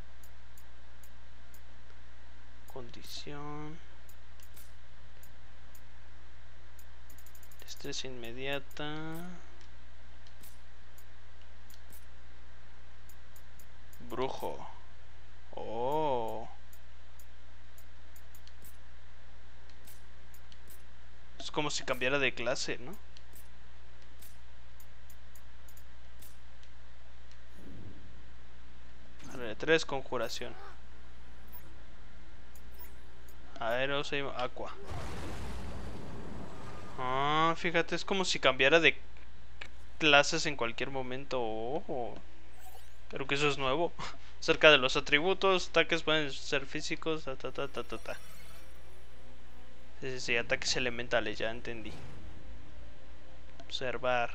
Condición. Destreza inmediata. Brujo. Oh. Es como si cambiara de clase, ¿no? Vale, 3, conjuración. Aero, Aqua. Ah, fíjate, es como si cambiara de clases en cualquier momento. Oh. Creo que eso es nuevo. Acerca de los atributos, ataques pueden ser físicos. Sí, ataques elementales, ya entendí. Observar.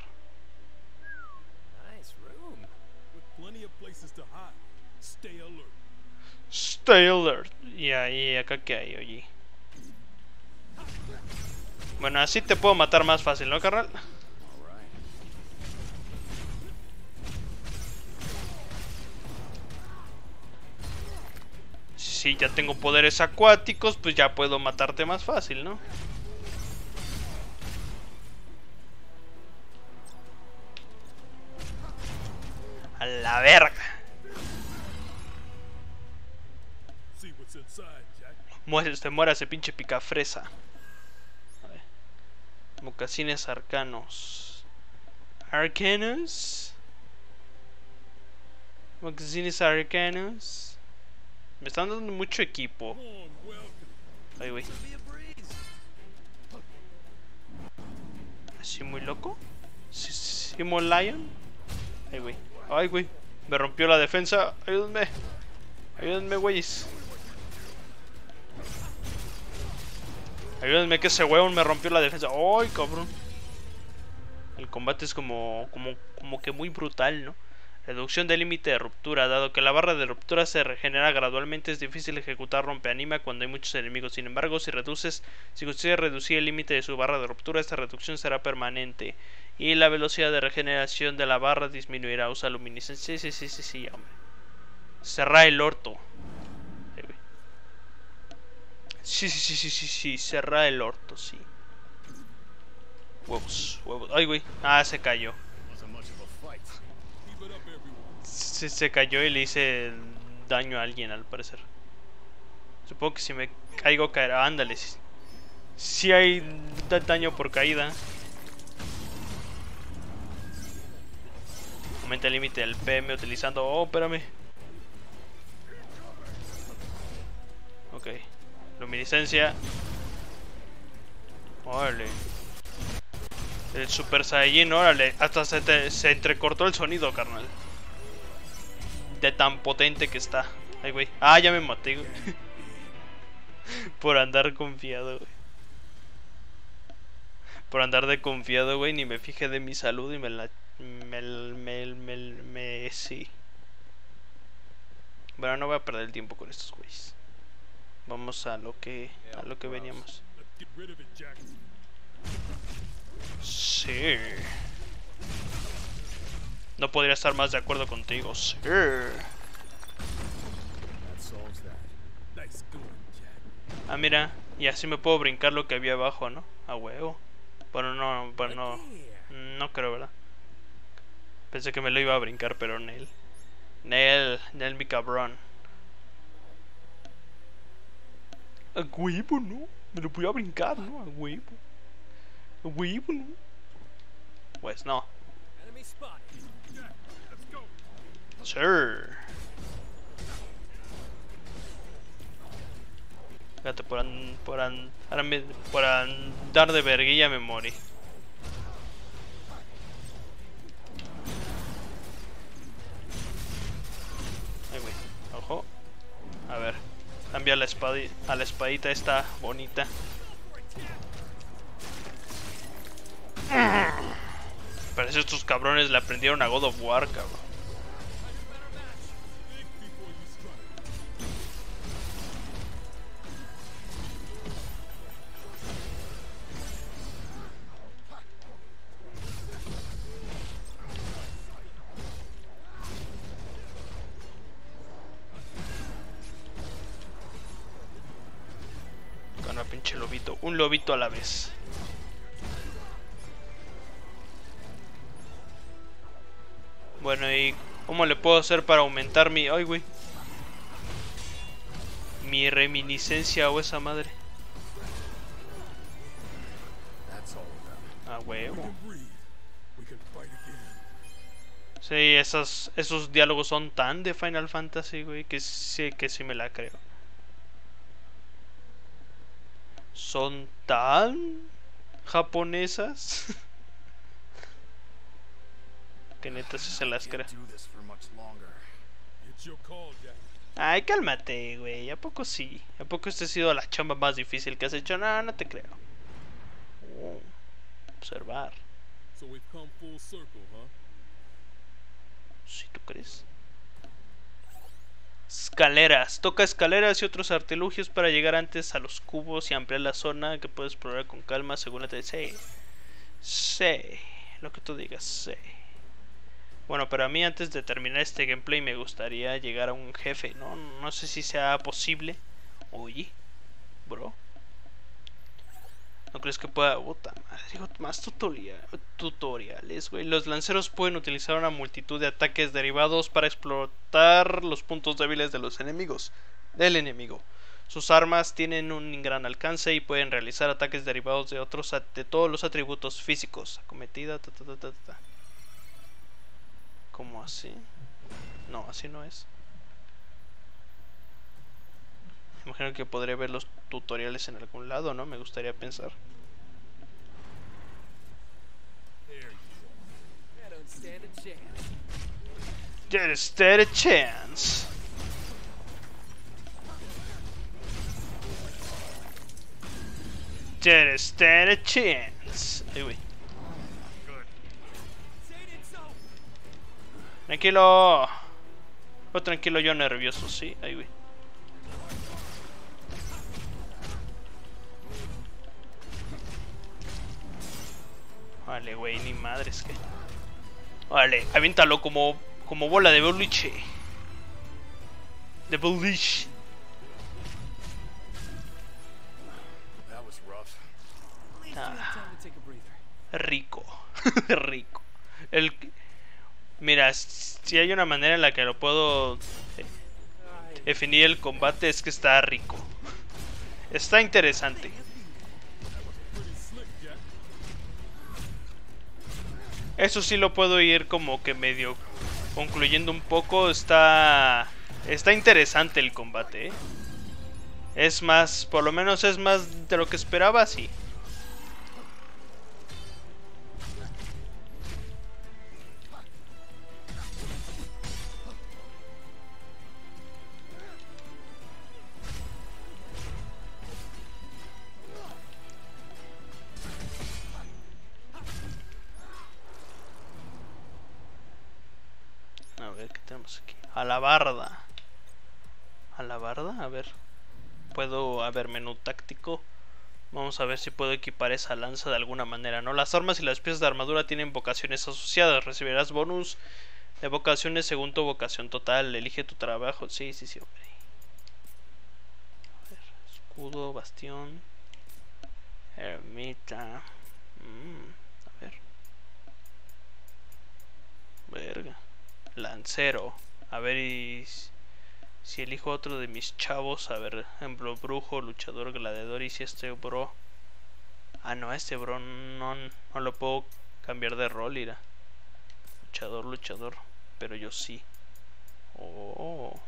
Nice room. With plenty of places to hide. Stay alert. Stay alert. Y ahí, acá que hay, oye. Bueno, así te puedo matar más fácil, ¿no, carnal? Si ya tengo poderes acuáticos, pues ya puedo matarte más fácil, ¿no? A la verga. Muera ese pinche picafresa. A ver. Mocasines arcanos. Arcanos. Mocasines arcanos. Me están dando mucho equipo. Ay, güey. ¿Así muy loco? ¿Simo Lion? Ay, güey. Ay, güey. Me rompió la defensa. Ayúdenme. Ayúdenme, güeyes. Ayúdenme que ese huevón me rompió la defensa. Ay, cabrón. El combate es como que muy brutal, ¿no? Reducción del límite de ruptura. Dado que la barra de ruptura se regenera gradualmente, es difícil ejecutar rompeanima cuando hay muchos enemigos. Sin embargo, si consigues reducir el límite de su barra de ruptura, esta reducción será permanente. Y la velocidad de regeneración de la barra disminuirá. Usa luminiscencia. Sí, hombre. Cerrar el orto. Sí. Cerrar el orto, sí. Huevos. Ay, güey. Ah, se cayó. Se cayó y le hice daño a alguien, al parecer. Supongo que si me caigo, caerá. Ándale. Si hay daño por caída. Aumenta el límite del PM utilizando... Oh, espérame. Luminiscencia. Órale. El Super Saiyajin, órale. Hasta se entrecortó el sonido, carnal. De tan potente que está. Ay, güey. Ah, ya me maté, güey. Por andar confiado, güey. Por andar de confiado, güey. Ni me fijé de mi salud y sí. Bueno, no voy a perder el tiempo con estos güeyes. Vamos a lo que veníamos. Sí. No podría estar más de acuerdo contigo. Sí. Ah, mira. Y así me puedo brincar lo que había abajo, ¿no? A huevo. Bueno, no creo, ¿verdad? Pensé que me lo iba a brincar, pero Nel, mi cabrón. A huevo, ¿no? Me lo voy a brincar, ¿no? A huevo. A huevo, ¿no? Pues no. Sure. Fíjate, por andar de verguilla me morí. Ay, güey. Ojo. A ver. Cambia la a la espadita esta bonita. Parece estos cabrones le aprendieron a God of War, cabrón. Con un pinche lobito. Un lobito a la vez. Bueno, ¿y cómo le puedo hacer para aumentar mi... Ay, güey. Mi reminiscencia o esa madre? Ah, huevo. Sí, esos diálogos son tan de Final Fantasy, güey, que sí me la creo. Son tan japonesas que neta sí se las creo. Ay, cálmate, güey. ¿A poco sí? ¿A poco esta ha sido la chamba más difícil que has hecho? No, no te creo. Observar. ¿Sí tú crees? Escaleras. Toca escaleras y otros artilugios para llegar antes a los cubos y ampliar la zona que puedes explorar con calma según te dice. Sí. Lo que tú digas, sí. Bueno, pero a mí antes de terminar este gameplay me gustaría llegar a un jefe, ¿no? No sé si sea posible. Oye, bro. ¿No crees que pueda...? Puta madre, digo, más tutoriales, güey. Los lanceros pueden utilizar una multitud de ataques derivados para explotar los puntos débiles de los enemigos. Sus armas tienen un gran alcance y pueden realizar ataques derivados de todos los atributos físicos. Acometida, ¿Cómo así? No, así no es. Imagino que podré ver los tutoriales en algún lado, ¿no? Me gustaría pensar. Didn't stand a chance. Didn't stand a chance. Ay, güey. Tranquilo. Oh, tranquilo, yo nervioso, sí. Ahí, güey. Vale, güey, ni madres que. Vale, aviéntalo como bola de boliche. De boliche. Rico. Rico. Mira, si hay una manera en la que lo puedo definir el combate es que está rico. Está interesante. Eso sí lo puedo ir como que medio concluyendo un poco. Está interesante el combate, ¿eh? Es más, por lo menos es más de lo que esperaba, sí. A ver, ¿qué tenemos aquí? Alabarda. Alabarda, a ver. Puedo, a ver, menú táctico. Vamos a ver si puedo equipar esa lanza de alguna manera, ¿no? Las armas y las piezas de armadura tienen vocaciones asociadas. Recibirás bonus de vocaciones según tu vocación total. Elige tu trabajo. Sí, sí, sí, hombre. A ver, escudo, bastión. Ermita. A ver. Verga. Lancero. A ver, y si elijo otro de mis chavos, a ver, ejemplo, brujo, luchador, gladiador, y si este bro... Ah, no, este bro no lo puedo cambiar de rol, mira. Luchador, luchador, pero yo sí. Oh.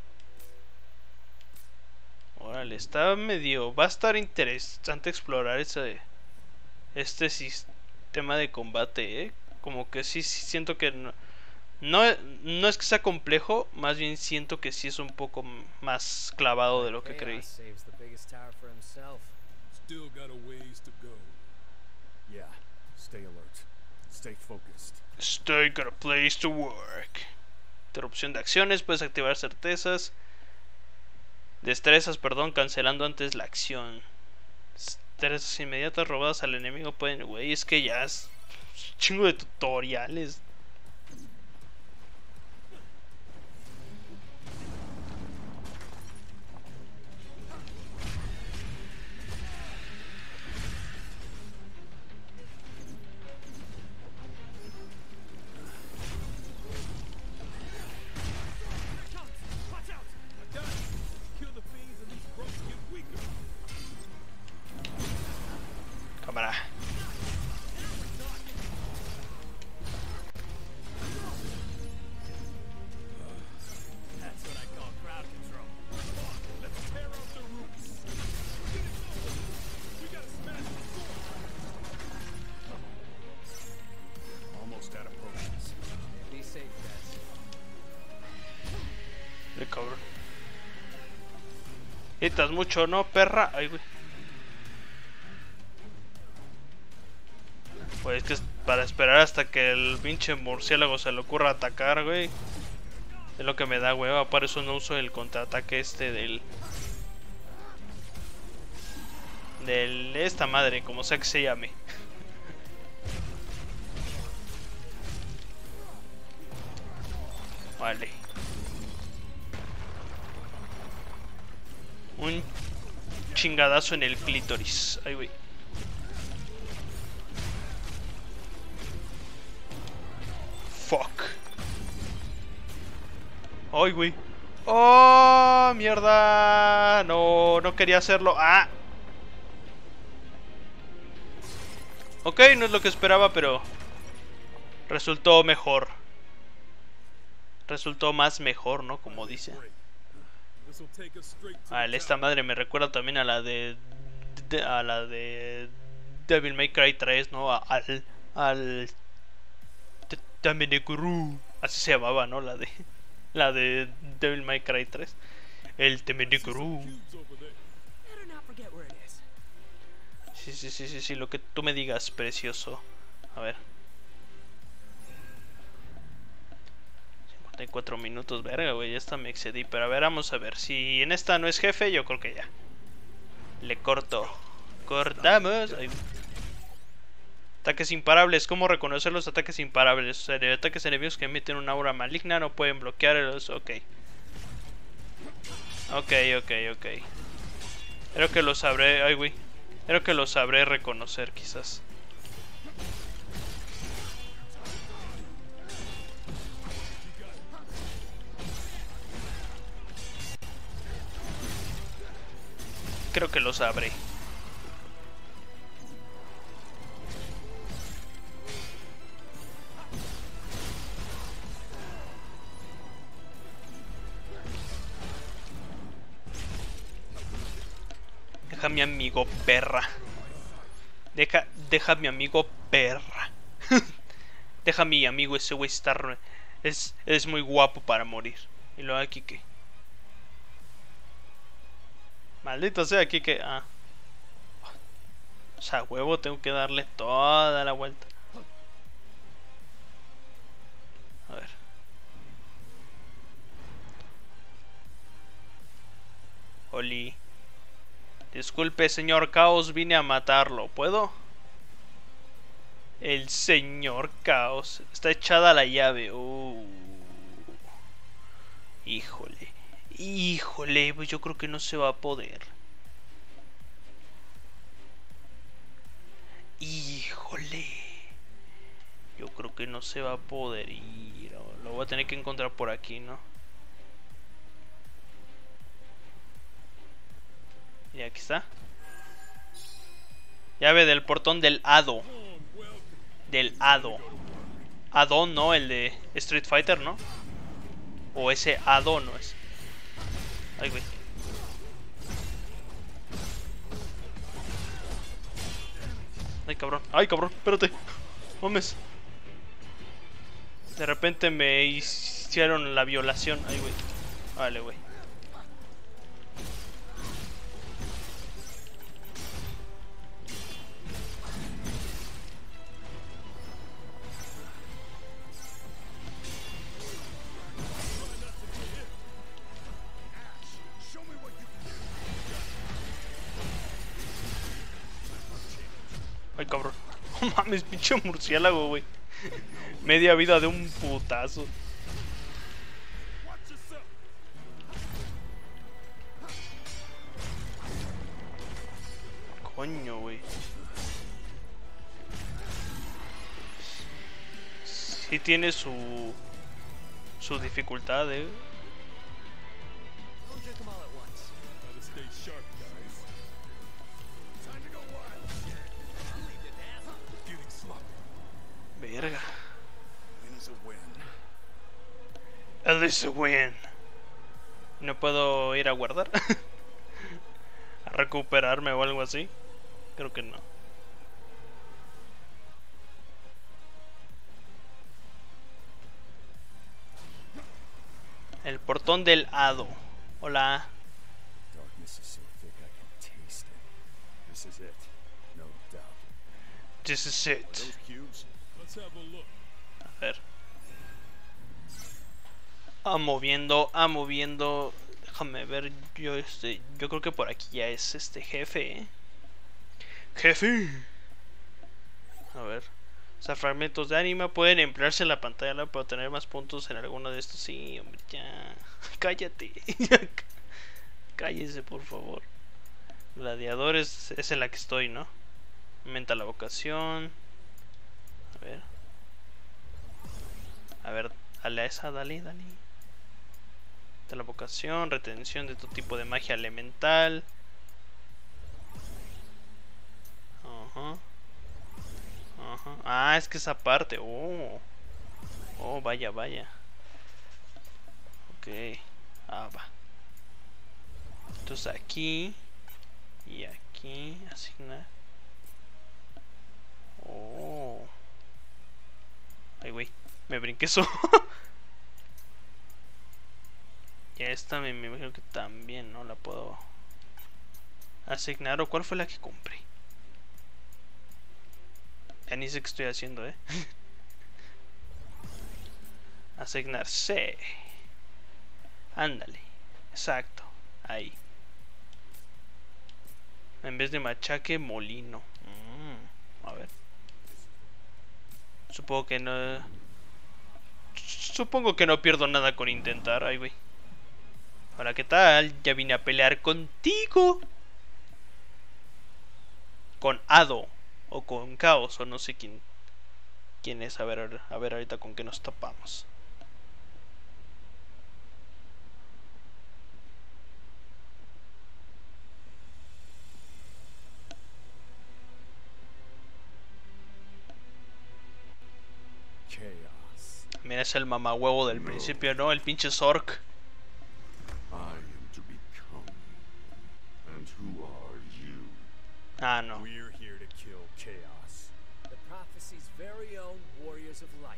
Órale, está medio... Va a estar interesante explorar este sistema de combate, ¿eh? Como que sí siento que... No es que sea complejo, más bien siento que sí es un poco más clavado de lo que creí. Still got a ways to go. Yeah, stay alert. Stay focused. Stay got a place to work. Interrupción de acciones, puedes activar certezas. Destrezas, perdón, cancelando antes la acción. Destrezas inmediatas robadas al enemigo pueden... Güey, es que ya es un chingo de tutoriales. Cámara. That's what I call crowd control. Let's tear out the roots. Get it over. We gotta smash the sword. Almost out of potions. Be safe, guys. Le cabrón. Gritas mucho, ¿no, perra? Ay, güey. Pues es que es para esperar hasta que el pinche murciélago se le ocurra atacar, güey. Es lo que me da hueva, por eso no uso el contraataque este del esta madre, como sea que se llame. Vale. Un chingadazo en el clítoris. Ay, güey. Fuck. Ay, güey. Oh, mierda. No quería hacerlo. Ah. Ok, no es lo que esperaba, pero resultó mejor. Resultó más mejor, ¿no? Como dice. This'll take us straight to Ah, esta madre me recuerda también a la de Devil May Cry 3, ¿no? Al Temeneguru, así se llamaba, ¿no? La de Devil May Cry 3. El Temeneguru. cubes over there. Better not forget where it is. Sí, lo que tú me digas, precioso. A ver. 54 minutos, verga, güey, esta me excedí. Pero a ver, vamos a ver. Si en esta no es jefe, yo creo que ya. Le corto. Cortamos. Ay. Ataques imparables. ¿Cómo reconocer los ataques imparables? O sea, de ataques enemigos que emiten una aura maligna no pueden bloquearlos. Ok. Creo que lo sabré. Ay, güey. Creo que lo sabré reconocer, quizás. Creo que lo sabré. Deja a mi amigo perra. Deja a mi amigo perra. Deja a mi amigo, ese güey está... Es muy guapo para morir. Y luego aquí que... Maldito sea aquí que... Ah. O sea, huevo, tengo que darle toda la vuelta. A ver. Oli. Disculpe, señor Caos, vine a matarlo. ¿Puedo? El señor Caos. Está echada la llave. Híjole. Híjole, pues yo creo que no se va a poder. Híjole. Yo creo que no se va a poder ir. Lo voy a tener que encontrar por aquí, ¿no? Y aquí está. Llave del portón del hado. Del hado. Hado, no, el de Street Fighter, ¿no? O ese hado no es. Ay, güey. Ay, cabrón, espérate. Mames. De repente me hicieron la violación. Ay, güey. Vale, güey. Ay, cabrón. No mames, pinche murciélago, güey. Media vida de un putazo. Coño, güey. Sí tiene su dificultad, Gotta stay sharp, guys. Time to go wild. Getting sloppy. Verga. Win is a win. At least a win. No puedo ir a guardar. A recuperarme o algo así. Creo que no. El portón del hado. Hola. Darkness is so thick I can taste it. This is it, no doubt. This is it. Those cubes? Let's have a look. A ver. Moviendo. Déjame ver. Yo creo que por aquí ya es jefe, ¿eh? Jefe. A ver. O sea, fragmentos de ánima pueden emplearse en la pantalla para obtener más puntos en alguno de estos. Sí, hombre, ya. Cállate. Cállese, por favor. Gladiadores es en la que estoy, ¿no? Aumenta la vocación. A ver, dale a esa, dale. De la vocación, retención de todo tipo de magia elemental. Ajá. Ah, es que esa parte. Oh, vaya. Ok. Va. Entonces aquí y aquí asignar. Oh. Ay, güey. Me brinqué eso. Y esta me imagino que también, ¿no? La puedo asignar. ¿O cuál fue la que compré? Ya ni sé qué estoy haciendo, ¿eh? Asignar C. Ándale. Exacto. Ahí. En vez de machaque, molino. A ver. Supongo que no pierdo nada con intentar. Ay, güey. Hola, ¿qué tal? Ya vine a pelear contigo. Con Hado. O con Caos. O no sé quién es. A ver ahorita con qué nos topamos. Chaos. Mira, es el mamahuevo del principio, ¿no? El pinche Zork. I am to become. And who are you? Ah, no. We're here to kill chaos. The prophecy's very own warriors of light.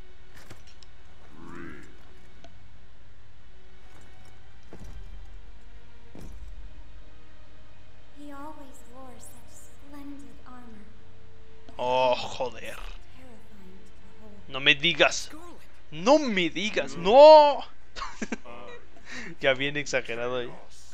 He always wore such splendid armor. Oh, joder. Terrifying to behold. No me digas. Scarlet! No me digas. No. Ya bien exagerado ahí.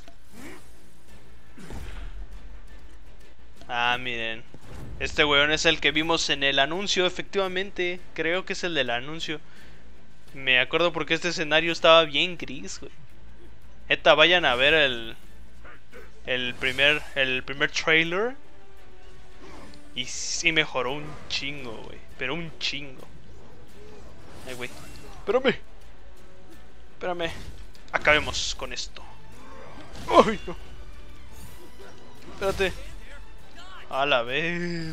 Ah, miren. Este weón es el que vimos en el anuncio, efectivamente. Creo que es el del anuncio. Me acuerdo porque este escenario estaba bien gris, güey. Neta, vayan a ver el primer trailer. Y sí mejoró un chingo, güey. Pero un chingo. Ay, güey. Espérame. Espérame. Acabemos con esto. Ay, no. Espérate. A la ver.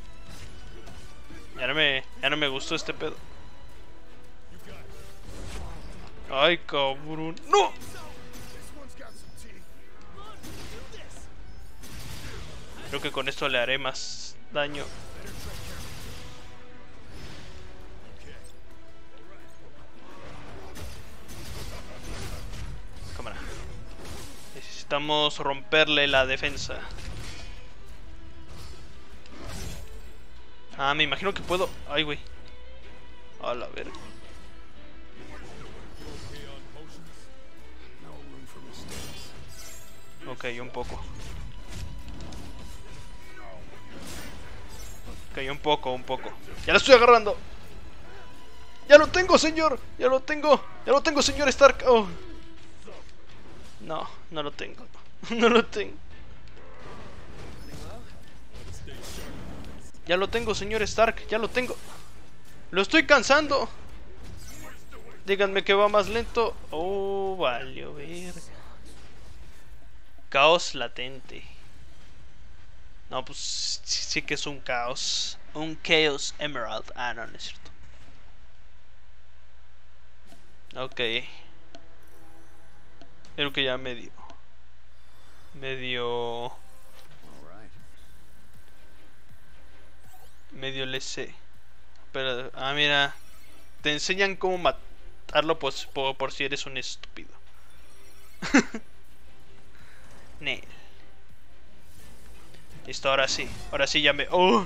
Ya no me gustó este pedo. Ay, cabrón. ¡No! Creo que con esto le haré más daño. Cámara. Necesitamos romperle la defensa. Ah, me imagino que puedo. Ay, güey. A la verga. Ok, un poco. Ok, un poco. Ya lo estoy agarrando. Ya lo tengo, señor. Ya lo tengo, señor Stark. Oh. No, no lo tengo. No lo tengo. Ya lo tengo, señor Stark. Ya lo tengo. Lo estoy cansando. Díganme que va más lento. Oh, valió ver. Caos latente. No, pues sí que es un caos. Un Chaos Emerald. Ah, no, no es cierto. Ok. Creo que ya medio le sé. Pero, ah, mira. Te enseñan cómo matarlo pues, por si eres un estúpido. Nel. Listo, ahora sí. Ahora sí ya me... ¡Oh!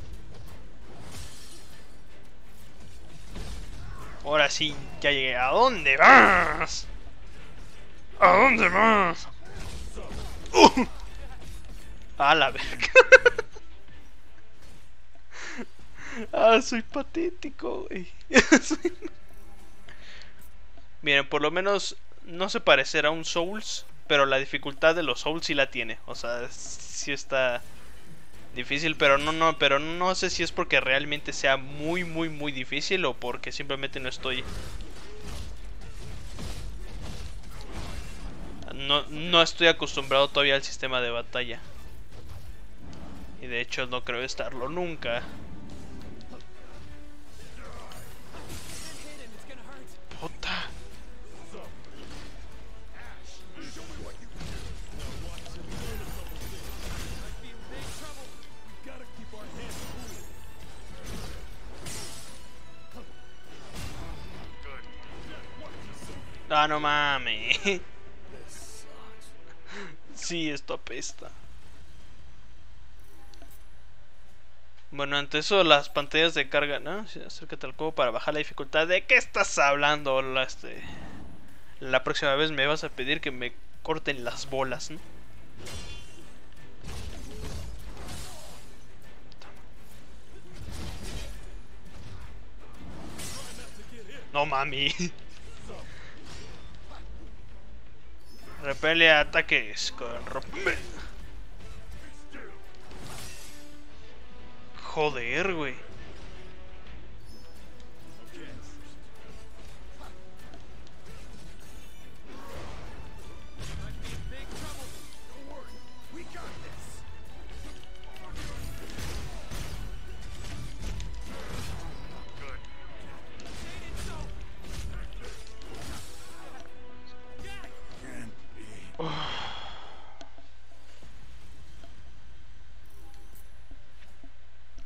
Ahora sí, ya llegué. ¿A dónde vas? ¿A dónde vas? A la verga. Ah, soy patético, güey. Miren, por lo menos no se parecerá a un Souls, pero la dificultad de los Souls sí la tiene. O sea, sí está difícil, pero no sé si es porque realmente sea muy difícil o porque simplemente no estoy... No estoy acostumbrado todavía al sistema de batalla. Y de hecho no creo estarlo nunca. Puta. Ah, no mames. Sí, esto apesta. Bueno, ante eso las pantallas de carga, ¿no? Sí, acércate al cubo para bajar la dificultad. ¿De qué estás hablando? La próxima vez me vas a pedir que me corten las bolas, ¿no? No mami. Repele ataques con rompe. Joder, güey.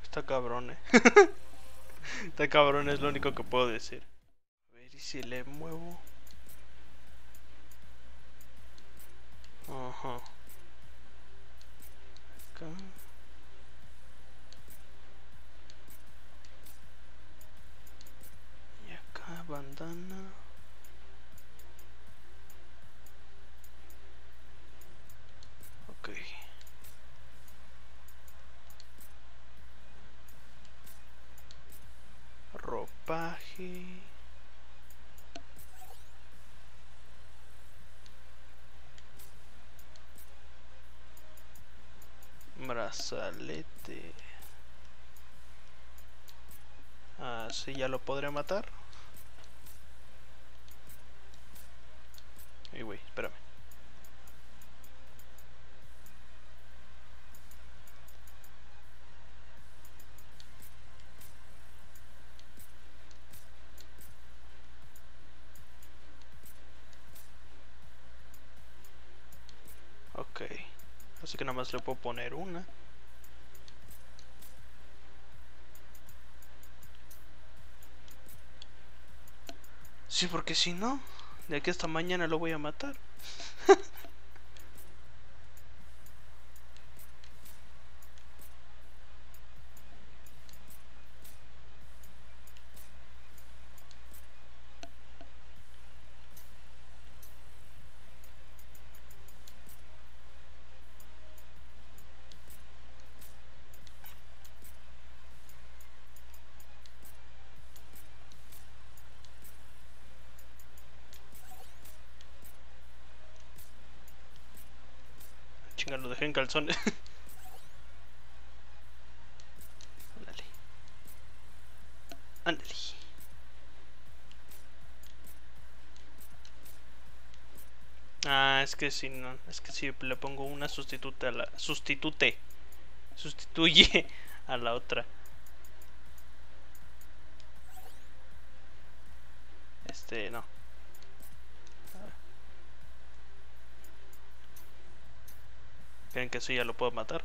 Está cabrón, Está cabrón, es lo único que puedo decir. A ver, ¿y si le muevo? Ajá. Acá. Y acá, bandana. Ok. Ropaje. Brazalete. Ah, sí, ya lo podré matar. Ay, güey, espérame. Ok. Así que nada más le puedo poner una. Sí, porque si no, de aquí hasta mañana lo voy a matar. Chinga, lo dejé en calzones. Ándale. Ándale. Ah, es que si no, es que si le pongo una sustituta a la sustituye a la otra. No. ¿Creen que eso ya lo puedo matar?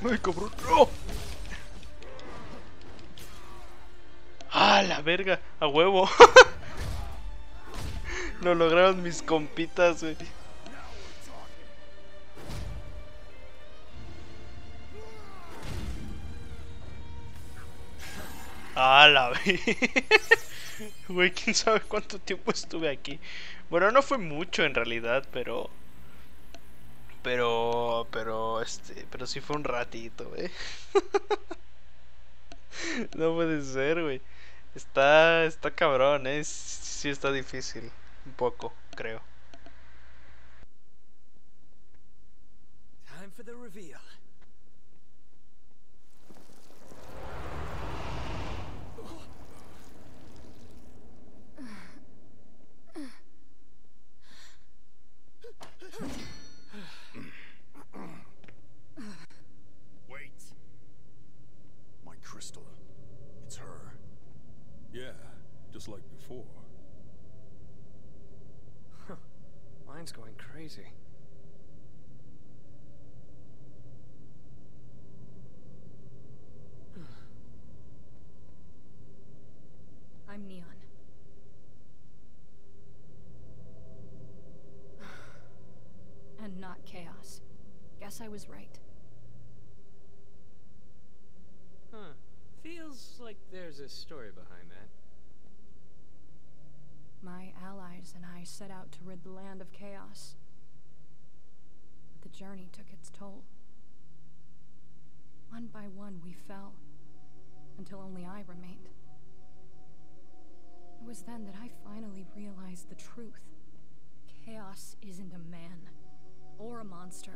¡Ay, cabrón! ¡No! ¡Ah, la verga! ¡A huevo! Lo lograron mis compitas, güey. ¡Ah, la verga! Güey, quién sabe cuánto tiempo estuve aquí. Bueno, no fue mucho en realidad, pero sí fue un ratito, güey. No puede ser, güey. Está cabrón, sí está difícil. Un poco, creo. Time for the reveal. Wait. My crystal. It's her. Yeah, just like before. Mine's going crazy. I'm Neon. And not Chaos. Guess I was right. Huh. Feels like there's a story behind that. My allies and I set out to rid the land of chaos. But the journey took its toll. One by one we fell, until only I remained. It was then that I finally realized the truth. Chaos isn't a man, or a monster.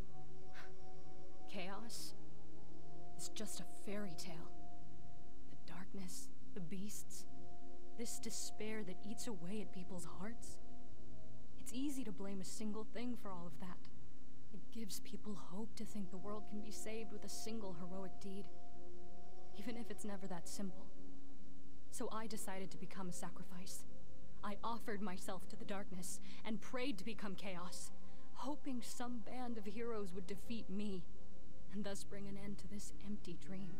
Chaos is just a fairy tale. The darkness, the beasts, this despair that eats away at people's hearts. It's easy to blame a single thing for all of that. It gives people hope to think the world can be saved with a single heroic deed, even if it's never that simple. So I decided to become a sacrifice. I offered myself to the darkness and prayed to become chaos, hoping some band of heroes would defeat me, and thus bring an end to this empty dream.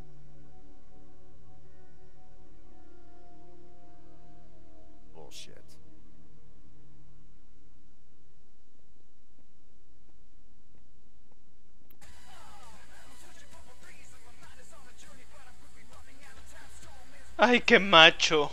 Bullshit. Ay, qué macho.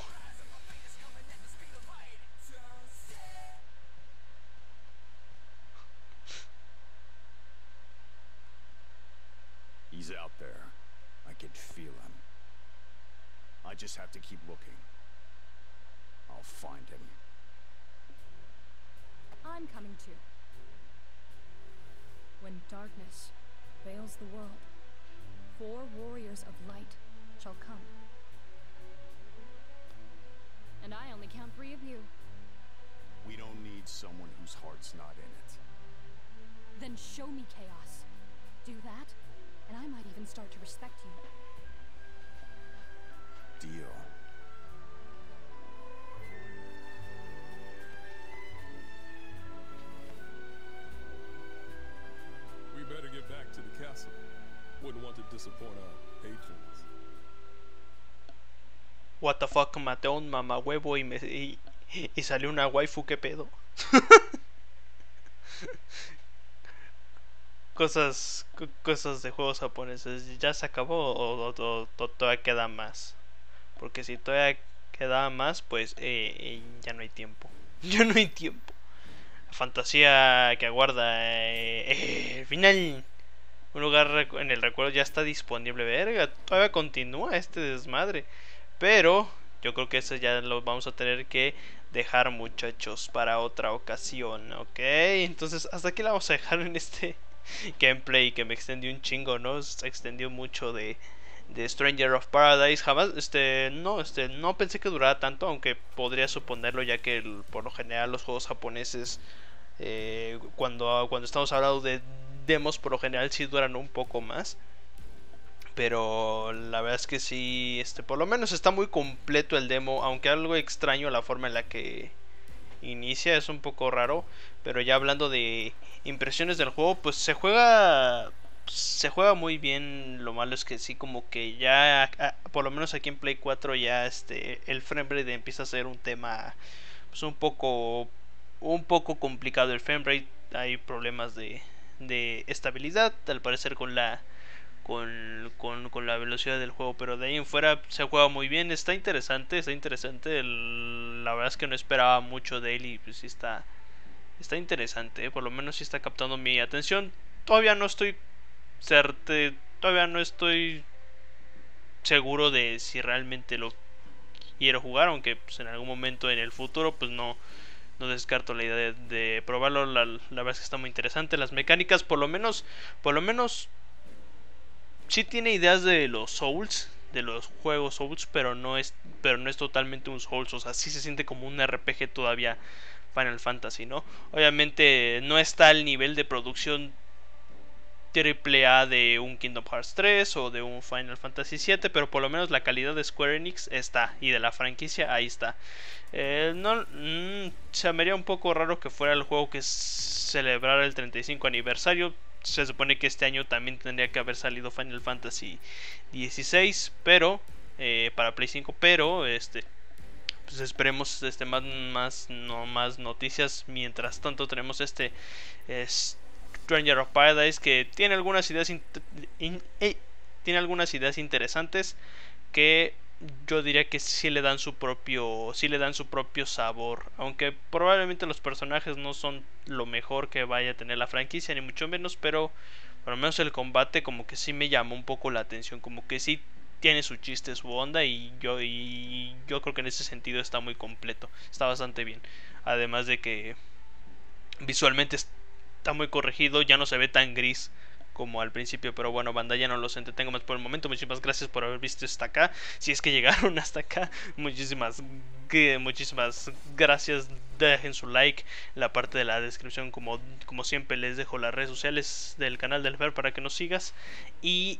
He's out there. I can feel him. I just have to keep looking. I'll find him. I'm coming too. When darkness veils the world, 4 warriors of light shall come. And I only count 3 of you. We don't need someone whose heart's not in it. Then show me chaos. Do that, and I might even start to respect you. Deal. We better get back to the castle. Wouldn't want to disappoint our patrons. What the fuck, maté a un mamahuevo y salió una waifu, ¿qué pedo? Cosas de juegos japoneses. ¿Ya se acabó o todavía queda más? Porque si todavía queda más, pues ya no hay tiempo. Ya no hay tiempo. La fantasía que aguarda el final. Un lugar en el recuerdo ya está disponible. Verga, todavía continúa este desmadre. Pero yo creo que eso ya lo vamos a tener que dejar, muchachos, para otra ocasión, ¿ok? Entonces hasta aquí la vamos a dejar en este gameplay que me extendió un chingo, ¿no? Se extendió mucho de Stranger of Paradise. Jamás, no pensé que durara tanto, aunque podría suponerlo, ya que por lo general los juegos japoneses, cuando estamos hablando de demos, por lo general sí duran un poco más. Pero la verdad es que sí, por lo menos está muy completo el demo, aunque algo extraño la forma en la que inicia, es un poco raro. Pero ya hablando de impresiones del juego, pues se juega se juega muy bien. Lo malo es que sí, como que ya, por lo menos aquí en Play 4 ya el framerate empieza a ser un tema pues un poco complicado. El framerate, hay problemas de estabilidad al parecer con la velocidad del juego, pero de ahí en fuera se juega muy bien. Está interesante. La verdad es que no esperaba mucho de él y pues sí está interesante, por lo menos sí está captando mi atención. Todavía no estoy todavía no estoy seguro de si realmente lo quiero jugar, aunque pues en algún momento en el futuro pues no descarto la idea de probarlo. La verdad es que está muy interesante. Las mecánicas por lo menos sí tiene ideas de los Souls, de los juegos Souls, pero no es totalmente un Souls. O sea, sí se siente como un RPG todavía Final Fantasy, ¿no? Obviamente no está al nivel de producción AAA de un Kingdom Hearts 3 o de un Final Fantasy 7, pero por lo menos la calidad de Square Enix está, y de la franquicia ahí está. Se me haría un poco raro que fuera el juego que celebrara el 35 aniversario. Se supone que este año también tendría que haber salido Final Fantasy 16, pero para Play 5, pero pues esperemos más noticias. Mientras tanto tenemos Stranger of Paradise, que tiene algunas ideas interesantes, que yo diría que sí le dan su propio sabor, aunque probablemente los personajes no son lo mejor que vaya a tener la franquicia, ni mucho menos, pero por lo menos el combate como que sí me llamó un poco la atención, como que sí tiene su chiste, su onda, y yo creo que en ese sentido está muy completo, está bastante bien, además de que visualmente está muy corregido, ya no se ve tan gris como al principio. Pero bueno, banda, ya no los entretengo más por el momento. Muchísimas gracias por haber visto hasta acá, si es que llegaron hasta acá. Muchísimas gracias. Dejen su like en la parte de la descripción, como siempre les dejo las redes sociales del canal del Fer para que nos sigas. Y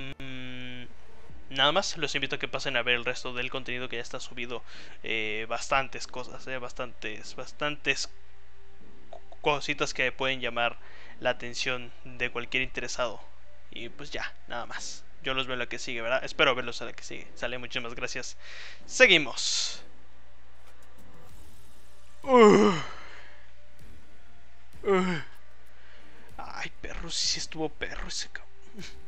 nada más, los invito a que pasen a ver el resto del contenido que ya está subido. Bastantes cosas, bastantes cositas que pueden llamar la atención de cualquier interesado. Y pues ya, nada más. Yo los veo en la que sigue, ¿verdad? Espero verlos en la que sigue. Sale, muchísimas gracias. Seguimos. Ay, perro, sí estuvo perro ese cabrón.